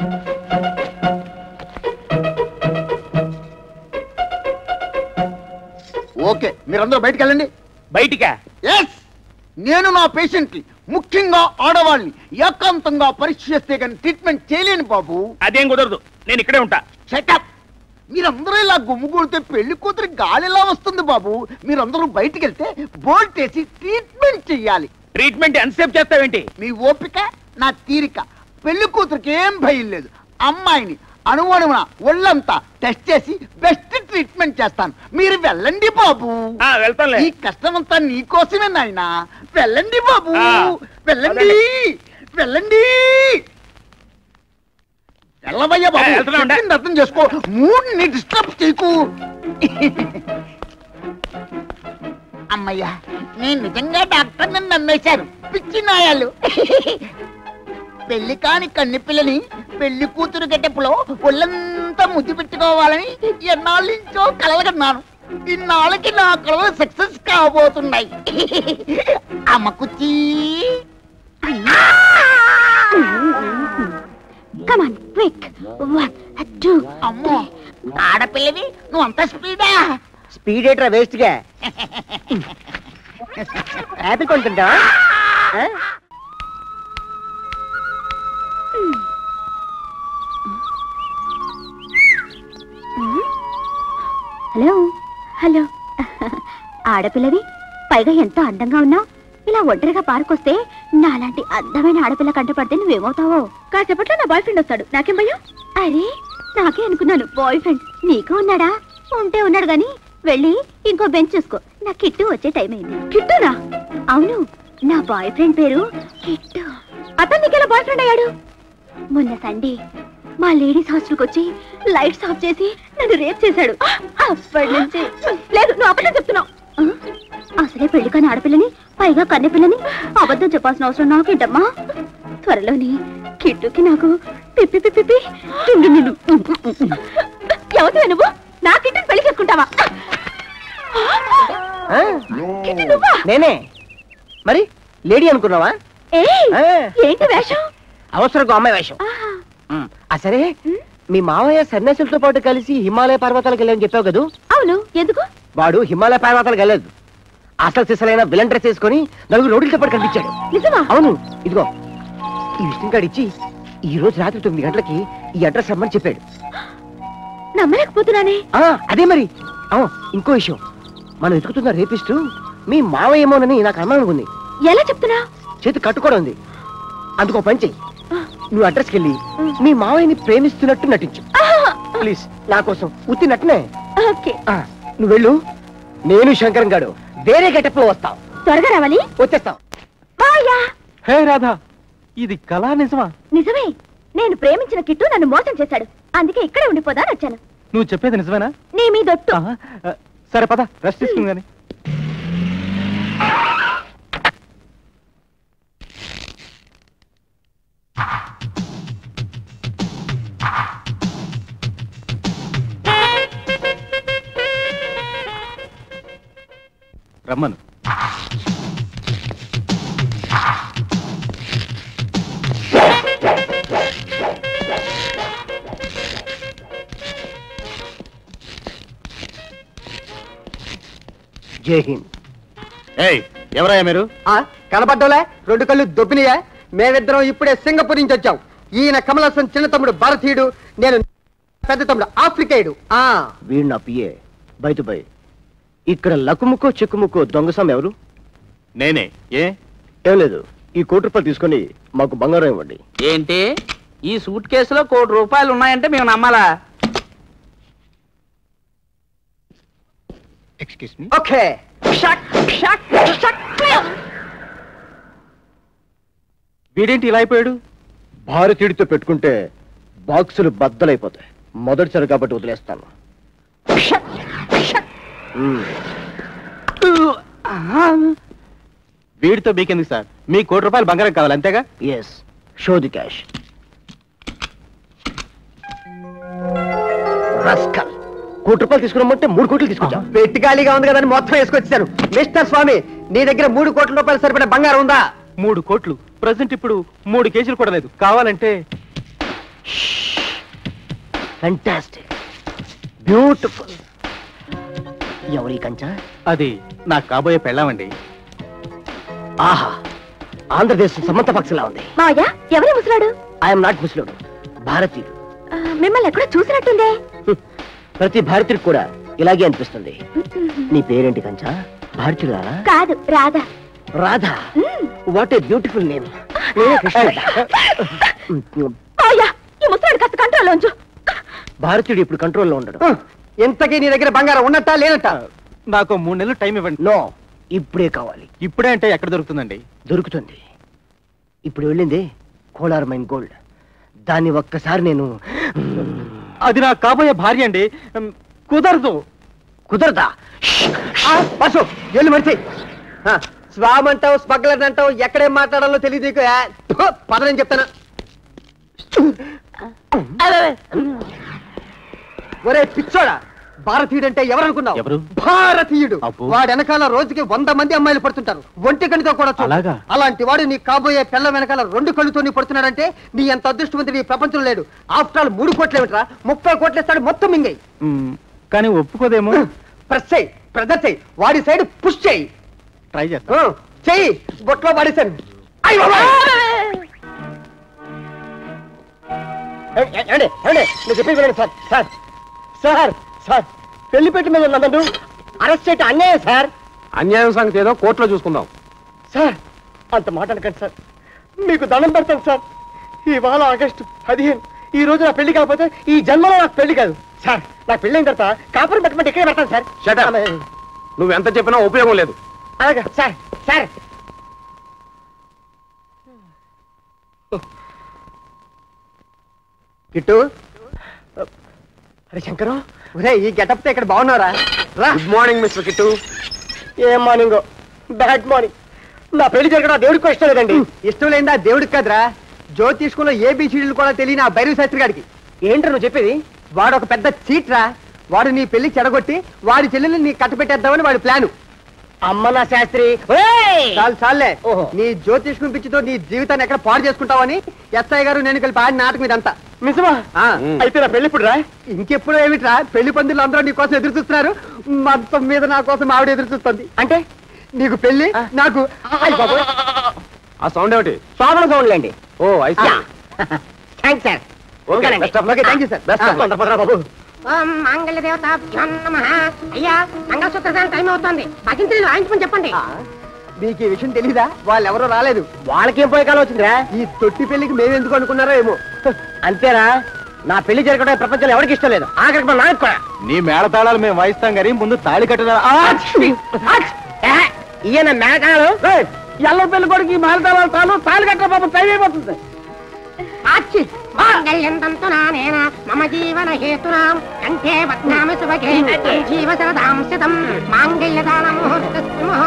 ఓకే, మీరందరూ బయటికి వెళ్ళండి. బయటికా? ఎస్, నేను నా పేషెంట్ ని, ముఖ్యంగా ఆడవాళ్ళని ఏకాంతంగా పరీక్ష చేస్తే కానీ ట్రీట్మెంట్ చేయలేను బాబు. అదేం కుదరదు, నేను ఇక్కడే ఉంటా. షటప్. మీరందరూ ఇలా గుమ్ముగూడితే పెళ్లి కూతురు గాలిలా వస్తుంది బాబు. మీరందరూ బయటికి వెళ్తే బోల్ట్ వేసి ట్రీట్మెంట్ చెయ్యాలి. ట్రీట్మెంట్ ఎంతసేపు చేస్తావేంటి? మీ ఓపిక నా తీరిక. పెళ్లి కూతురికి ఏం భయం లేదు. అమ్మాయిని అణువణువున ఒళ్ళంతా టెస్ట్ చేసి బెస్ట్ ట్రీట్మెంట్ చేస్తాను. మీరు వెళ్ళండి బాబు. వెళ్తాను. ఈ కష్టమంతా నీకోసమే నాయనా. వెళ్ళండి బాబు, వెళ్ళండి వెళ్ళండి. వెళ్ళవయ్యా బాబు, అర్థం చేసుకో. మూడ్ని డిస్టర్బ్ చేయకు. అమ్మయ్యా, నేను నిజంగా డాక్టర్ని నమ్మేశారు పిచ్చి నాయాలు. పెళ్లి కాని కన్ని పిల్లని పెళ్లి కూతురు గెటప్పులో ఒళ్ళంతా ముద్దు పెట్టుకోవాలని ఎన్నాళ్ళ నుంచో కలగన్నాను. ఇన్నాళ్ళకి నా కలలు సక్సెస్ కాబోతున్నాయి. అమ్మ కుచ్చి. అమ్మో, ఆడపిల్లవి నువ్వు అంత స్పీడా? స్పీడ్ ఏట్రా వేస్ట్ గా. యాపిల్ కొంటుంటా? హలో హలో, ఆడపిల్లవి, పైగా ఎంతో అందంగా ఉన్నావు. ఇలా ఒంటరిగా పార్కొస్తే నాలాంటి అందమైన ఆడపిల్ల కంటపడితే నువ్వేమవుతావో. కాసేపట్లో నా బాయ్ ఫ్రెండ్ వస్తాడు, నాకేం భయం? అరే, నాకే అనుకున్నాను బాయ్ ఫ్రెండ్. నీకు ఉన్నాడా? ఉంటే ఉన్నాడు గాని వెళ్ళి ఇంకో బెంచ్ చూసుకో. నా కిట్టు వచ్చే టైం అయింది. కిట్టునా? అవును, నా బాయ్ ఫ్రెండ్ పేరు కిట్టు. అతను నీకెలా బాయ్ ఫ్రెండ్ అయ్యాడు? మొన్న సండే మా లేడీస్ హాస్టల్కి వచ్చి లైట్స్ ఆఫ్ చేసి నన్ను రేప్ చేశాడు. అప్పటి నుంచి లేదు, నువ్వు అబద్ధం చెప్తున్నావు. అసలే పెళ్లి కాని ఆడపిల్లని, పైగా కన్నెపిల్లని అబద్ధం చెప్పాల్సిన అవసరం నాకేంటమ్మా? త్వరలోని కిట్టుకి నాకు పిప్పి పిప్పి ఎవరు నువ్వు? నా కిట్టుని పెళ్లి చేసుకుంటావా? నేనే. మరి లేడీ అనుకున్నావా? ఏంటి వేషం? అవసరం అమ్మాయి వేషం. సరే, మీ మావయ్య సన్యాసులతో పాటు కలిసి హిమాలయ పర్వతాలకు వెళ్ళని చెప్పావు కదా? అవును. ఎందుకు? వాడు హిమాలయ పర్వతాలకు వెళ్ళలేదు. అసలు సిసలైన విలన్ డ్రెస్ వేసుకొని నలుగురు రోడ్లతో పాటు కనిపించాడు. నిజమా? అవును. ఇదిగో ఈ విజిటింగ్ కార్డు ఇచ్చి ఈ రోజు రాత్రి తొమ్మిది గంటలకి ఈ అడ్రస్ రమ్మని చెప్పాడు. నమ్మలేకపోతున్నానే. అదే మరి. ఇంకో విషయం, మనం వెతుకుతున్న రేపిస్టు మీ మావయ్య ఏమోనని నాకు అనుమానం ఉంది. ఎలా చెప్తున్నా? చేతి కట్టుకోవడం ఉంది. అందుకో పని చెయ్యి, నువ్వు అడ్రస్కి వెళ్ళి మీ మావయ్యని ప్రేమిస్తున్నట్టు నటించు ప్లీజ్. నా కోసం ఉత్తి నటనే. నువ్వు వెళ్ళు, నేను శంకరం గాడు వేరే గెటప్ లో వస్తాం. త్వరగా రావాలి. వచ్చేస్తాం. హే రాధా, ఇది కళా నిజమా? నిజమే. నేను ప్రేమించిన కిట్టు నన్ను మోసం చేశాడు. అందుకే ఇక్కడే ఉండిపోదా వచ్చాను. నువ్వు చెప్పేది నిజమేనా? నీ మీ దొట్టు. సరే పద, రెస్ట్ తీసుకుంది కానీ. రమ్మను. జై హింద్. ఏయ్, ఎవరయ్యా మీరు? కనబడ్డోలే, రెండు కళ్ళు దొబ్బినియా? మేమిద్దరం ఇప్పుడే సింగపూర్ నుంచి వచ్చాం. ఈయన కమలాసన్ చిన్న తమ్ముడు భారతీయుడు, నేను పెద్ద తమ్ముడు ఆఫ్రికాయుడు. వీడు నా పిఏ. బయట బై ఇక్కడ లకుముకో చెక్కుముకో దొంగసం ఎవరు? నేనే. ఏ ఏం లేదు, ఈ కోటి రూపాయలు తీసుకొని మాకు బంగారం ఇవ్వండి. ఏంటి, ఈ సూట్ కేసులో కోటి రూపాయలు ఉన్నాయంటే మేము నమ్మాలా? Excuse me. ఓకే. వీడేంటి ఇలా అయిపోయాడు? భారతీయుడితో పెట్టుకుంటే బాక్సులు బద్దలైపోతాయి. మొదటిసారి కాబట్టి వదిలేస్తాను. వీడితో మీకెందుకు సార్? మీ కోటి రూపాయలు బంగారం కావాలి అంతేగా? Yes, show the cash. Rascal, కోటి రూపాయలు తీసుకున్నామంటే మూడు కోట్లు తీసుకొచ్చా. పెట్టి ఖాళీగా ఉంది కదా మొత్తం వేసుకొచ్చాను. మిస్టర్ స్వామి, నీ దగ్గర మూడు కోట్ల రూపాయలు సరిపడే బంగారం ఉందా? మూడు కోట్లు ప్రజెంట్ ఇప్పుడు మూడు కేజీలు కూడా లేదు. కావాలంటే. Fantastic, beautiful. ఎవరి కంచా? అది నాకు కాబోయే పెళ్ళామండి. ఆహా, ఆంధ్రదేశం సమంత పక్షిలా ఉంది. మావయ్య, ఎవరి ముసలాడు? ఐఎమ్ నాట్ ముసలుడు, భారతీయుడు. మిమ్మల్ని ఎక్కడ చూసినట్టుందే. ప్రతి భారతీయుడు కూడా ఇలాగే అనిపిస్తుంది. నీ పేరేంటి కంచా? భారతీయుడా? కాదు, Radha. Radha, what a beautiful name. ఈ ముసలాడు కాస్త కంట్రోల్లో ఉంచు. భారతీయుడు ఇప్పుడు కంట్రోల్లో ఉండడు. ఎంతకీ నీ దగ్గర బంగారం ఉన్నట్టా లేనట్ట? నాకు మూడు నెలలు టైం ఇవ్వండి. నో, ఇప్పుడే కావాలి. ఇప్పుడే అంటే ఎక్కడ దొరుకుతుందండి? దొరుకుతుంది. ఇప్పుడు వెళ్ళింది కోలార్ మైన్ గోల్డ్. దాన్ని ఒక్కసారి నేను. అది నా కాబోయే భార్య అండి. కుదరదు. కుదరదా? బస్సు ఎల్లు మరిచి. స్వామ్ అంటావు, స్మగ్లర్ అంటావు, ఎక్కడేం మాట్లాడాలో తెలియదు నీకు. పదనని చెప్తాను. ఒరే పిచ్చోడా, భారతీయుడు అంటే ఎవరనుకున్నావు? ఎవరు? భారతీయుడు. వాడు వెనకాల రోజుకి వంద మంది అమ్మాయిలు పడుతుంటారు, ఒంటి కణితో కూడా. అలాగా? అలాంటి వాడు నీ కాబోయే పిల్ల వెనకాల రెండు కళ్ళుతో నీ పడుతున్నాడంటే నీ ఎంత అదృష్టవంతుడు నీ ప్రపంచం లేడు. ఆఫ్టర్ ఆల్ మూడు కోట్లు ఏమిట్రా, ముప్పై కోట్లు ఇస్తాడు మొత్తం మింగై. కానీ ఒప్పుకోదేమో. ప్రెస్ చేయి, ప్రెజర్ చేయి, వాడి సైడ్ పుష్ చేయి. ట్రై చేస్తా. చెయ్యి, బొట్లో పడేశాను. సార్ సార్ సార్ సార్ పెళ్లి పెట్టి మీద నన్ను అరెస్ట్ చేయటం అన్యాయం సార్. అన్యాయం సంగతి ఏదో కోర్టులో చూసుకుందాం. సార్ అంత మాట అనకండి సార్, మీకు దండం పెడతాను సార్. ఇవాళ ఆగస్టు పదిహేను, ఈ రోజు నా పెళ్లి కాకపోతే ఈ జన్మలో నాకు పెళ్లి కాదు సార్. నాకు పెళ్ళైన తర్వాత కాపురం పెట్టమంటే ఇక్కడే పెడతాను సార్. Shut up. నువ్వు ఎంత చెప్పినా ఉపయోగం లేదు. అలాగా సార్. సార్ కిట్టు అరే శంకరం, ఒరే ఈ గెటప్ తో ఇక్కడ బాగున్నారా? Good morning mister Kittu. ఏం మార్నింగ్, బ్యాడ్ మార్నింగ్. నా పెళ్లి జరగడం దేవుడికి ఇష్టం లేదండి. ఇష్టం లేదా దేవుడికి కదరా, జ్యోతిష్కులో ఏబిసిడీలు కూడా తెలియని ఆ భైరవ శాస్త్రి గారికి. ఏంట్రా నువ్వు చెప్పేది? వాడు ఒక పెద్ద చీట్రా. వాడు నీ పెళ్లి చెడగొట్టి వాడి చెల్లెల్ని నీ కట్టపెట్టేద్దామని వాడి ప్లాను. అమ్మ నా శాస్త్రి, చాలు చాలే. ఓహో. నీ జ్యోతిష్కుని పిచ్చితో నీ జీవితాన్ని ఎక్కడ పాడు చేసుకుంటావని ఎస్ఐ గారు నేను కలిపి ఆడిన నాటకం ఇదంతా. నిజమా? ఆ. అయితే నా పెళ్లి ఇప్పుడు రా. ఇంకెప్పుడు ఏమిట్రా, పెళ్లి పందిళ్ళు అందరూ నీ కోసం ఎదురు చూస్తున్నారు. మొత్తం మీద నా కోసం ఆవిడ ఎదురు చూస్తుంది. అంటే నీకు పెళ్లి, నాకు అయ్ బాబోయ్. ఆ సౌండ్ ఏమిటి? శోభన సౌండ్లేండి. ఓ I see. Thanks sir. Okay, best of luck. Thank you sir. Best of luck. బాబు. మంగళ దేవత అయ్యా, మంగళసూత్రానికి టైం అవుతుంది. భజంత్రులు రాయించమని చెప్పండి. మీకు ఈ విషయం తెలీదా? వాళ్ళు ఎవరో రాలేదు. వాళ్ళకేం పోయే కాలం వచ్చిందిరా? ఈ తొట్టి పెళ్లికి మేము ఎందుకు అనుకున్నారో ఏమో. అంతేరా, నా పెళ్లి జరగడం ప్రపంచంలో ఎవరికి ఇష్టం లేదు. ఆఖరికి మా నాన్నకు కూడా. నీ మేళతాళాలు మేము వాయిస్తాం కానీ ముందు తాళి కట్టిన ఈయన మేఘాలు. ఎల్ల పెళ్లి కొడుకు ఈ మాలతాళాలు తాను తాళి కట్ట పాపం టైం అయిపోతుంది. మాంగళ్యం తంతునానేన మమ జీవన హేతునాం కంఠే వక్నామి శుభగే జీవ శరదాం శతం మాంగళ్యదాన ముహూర్త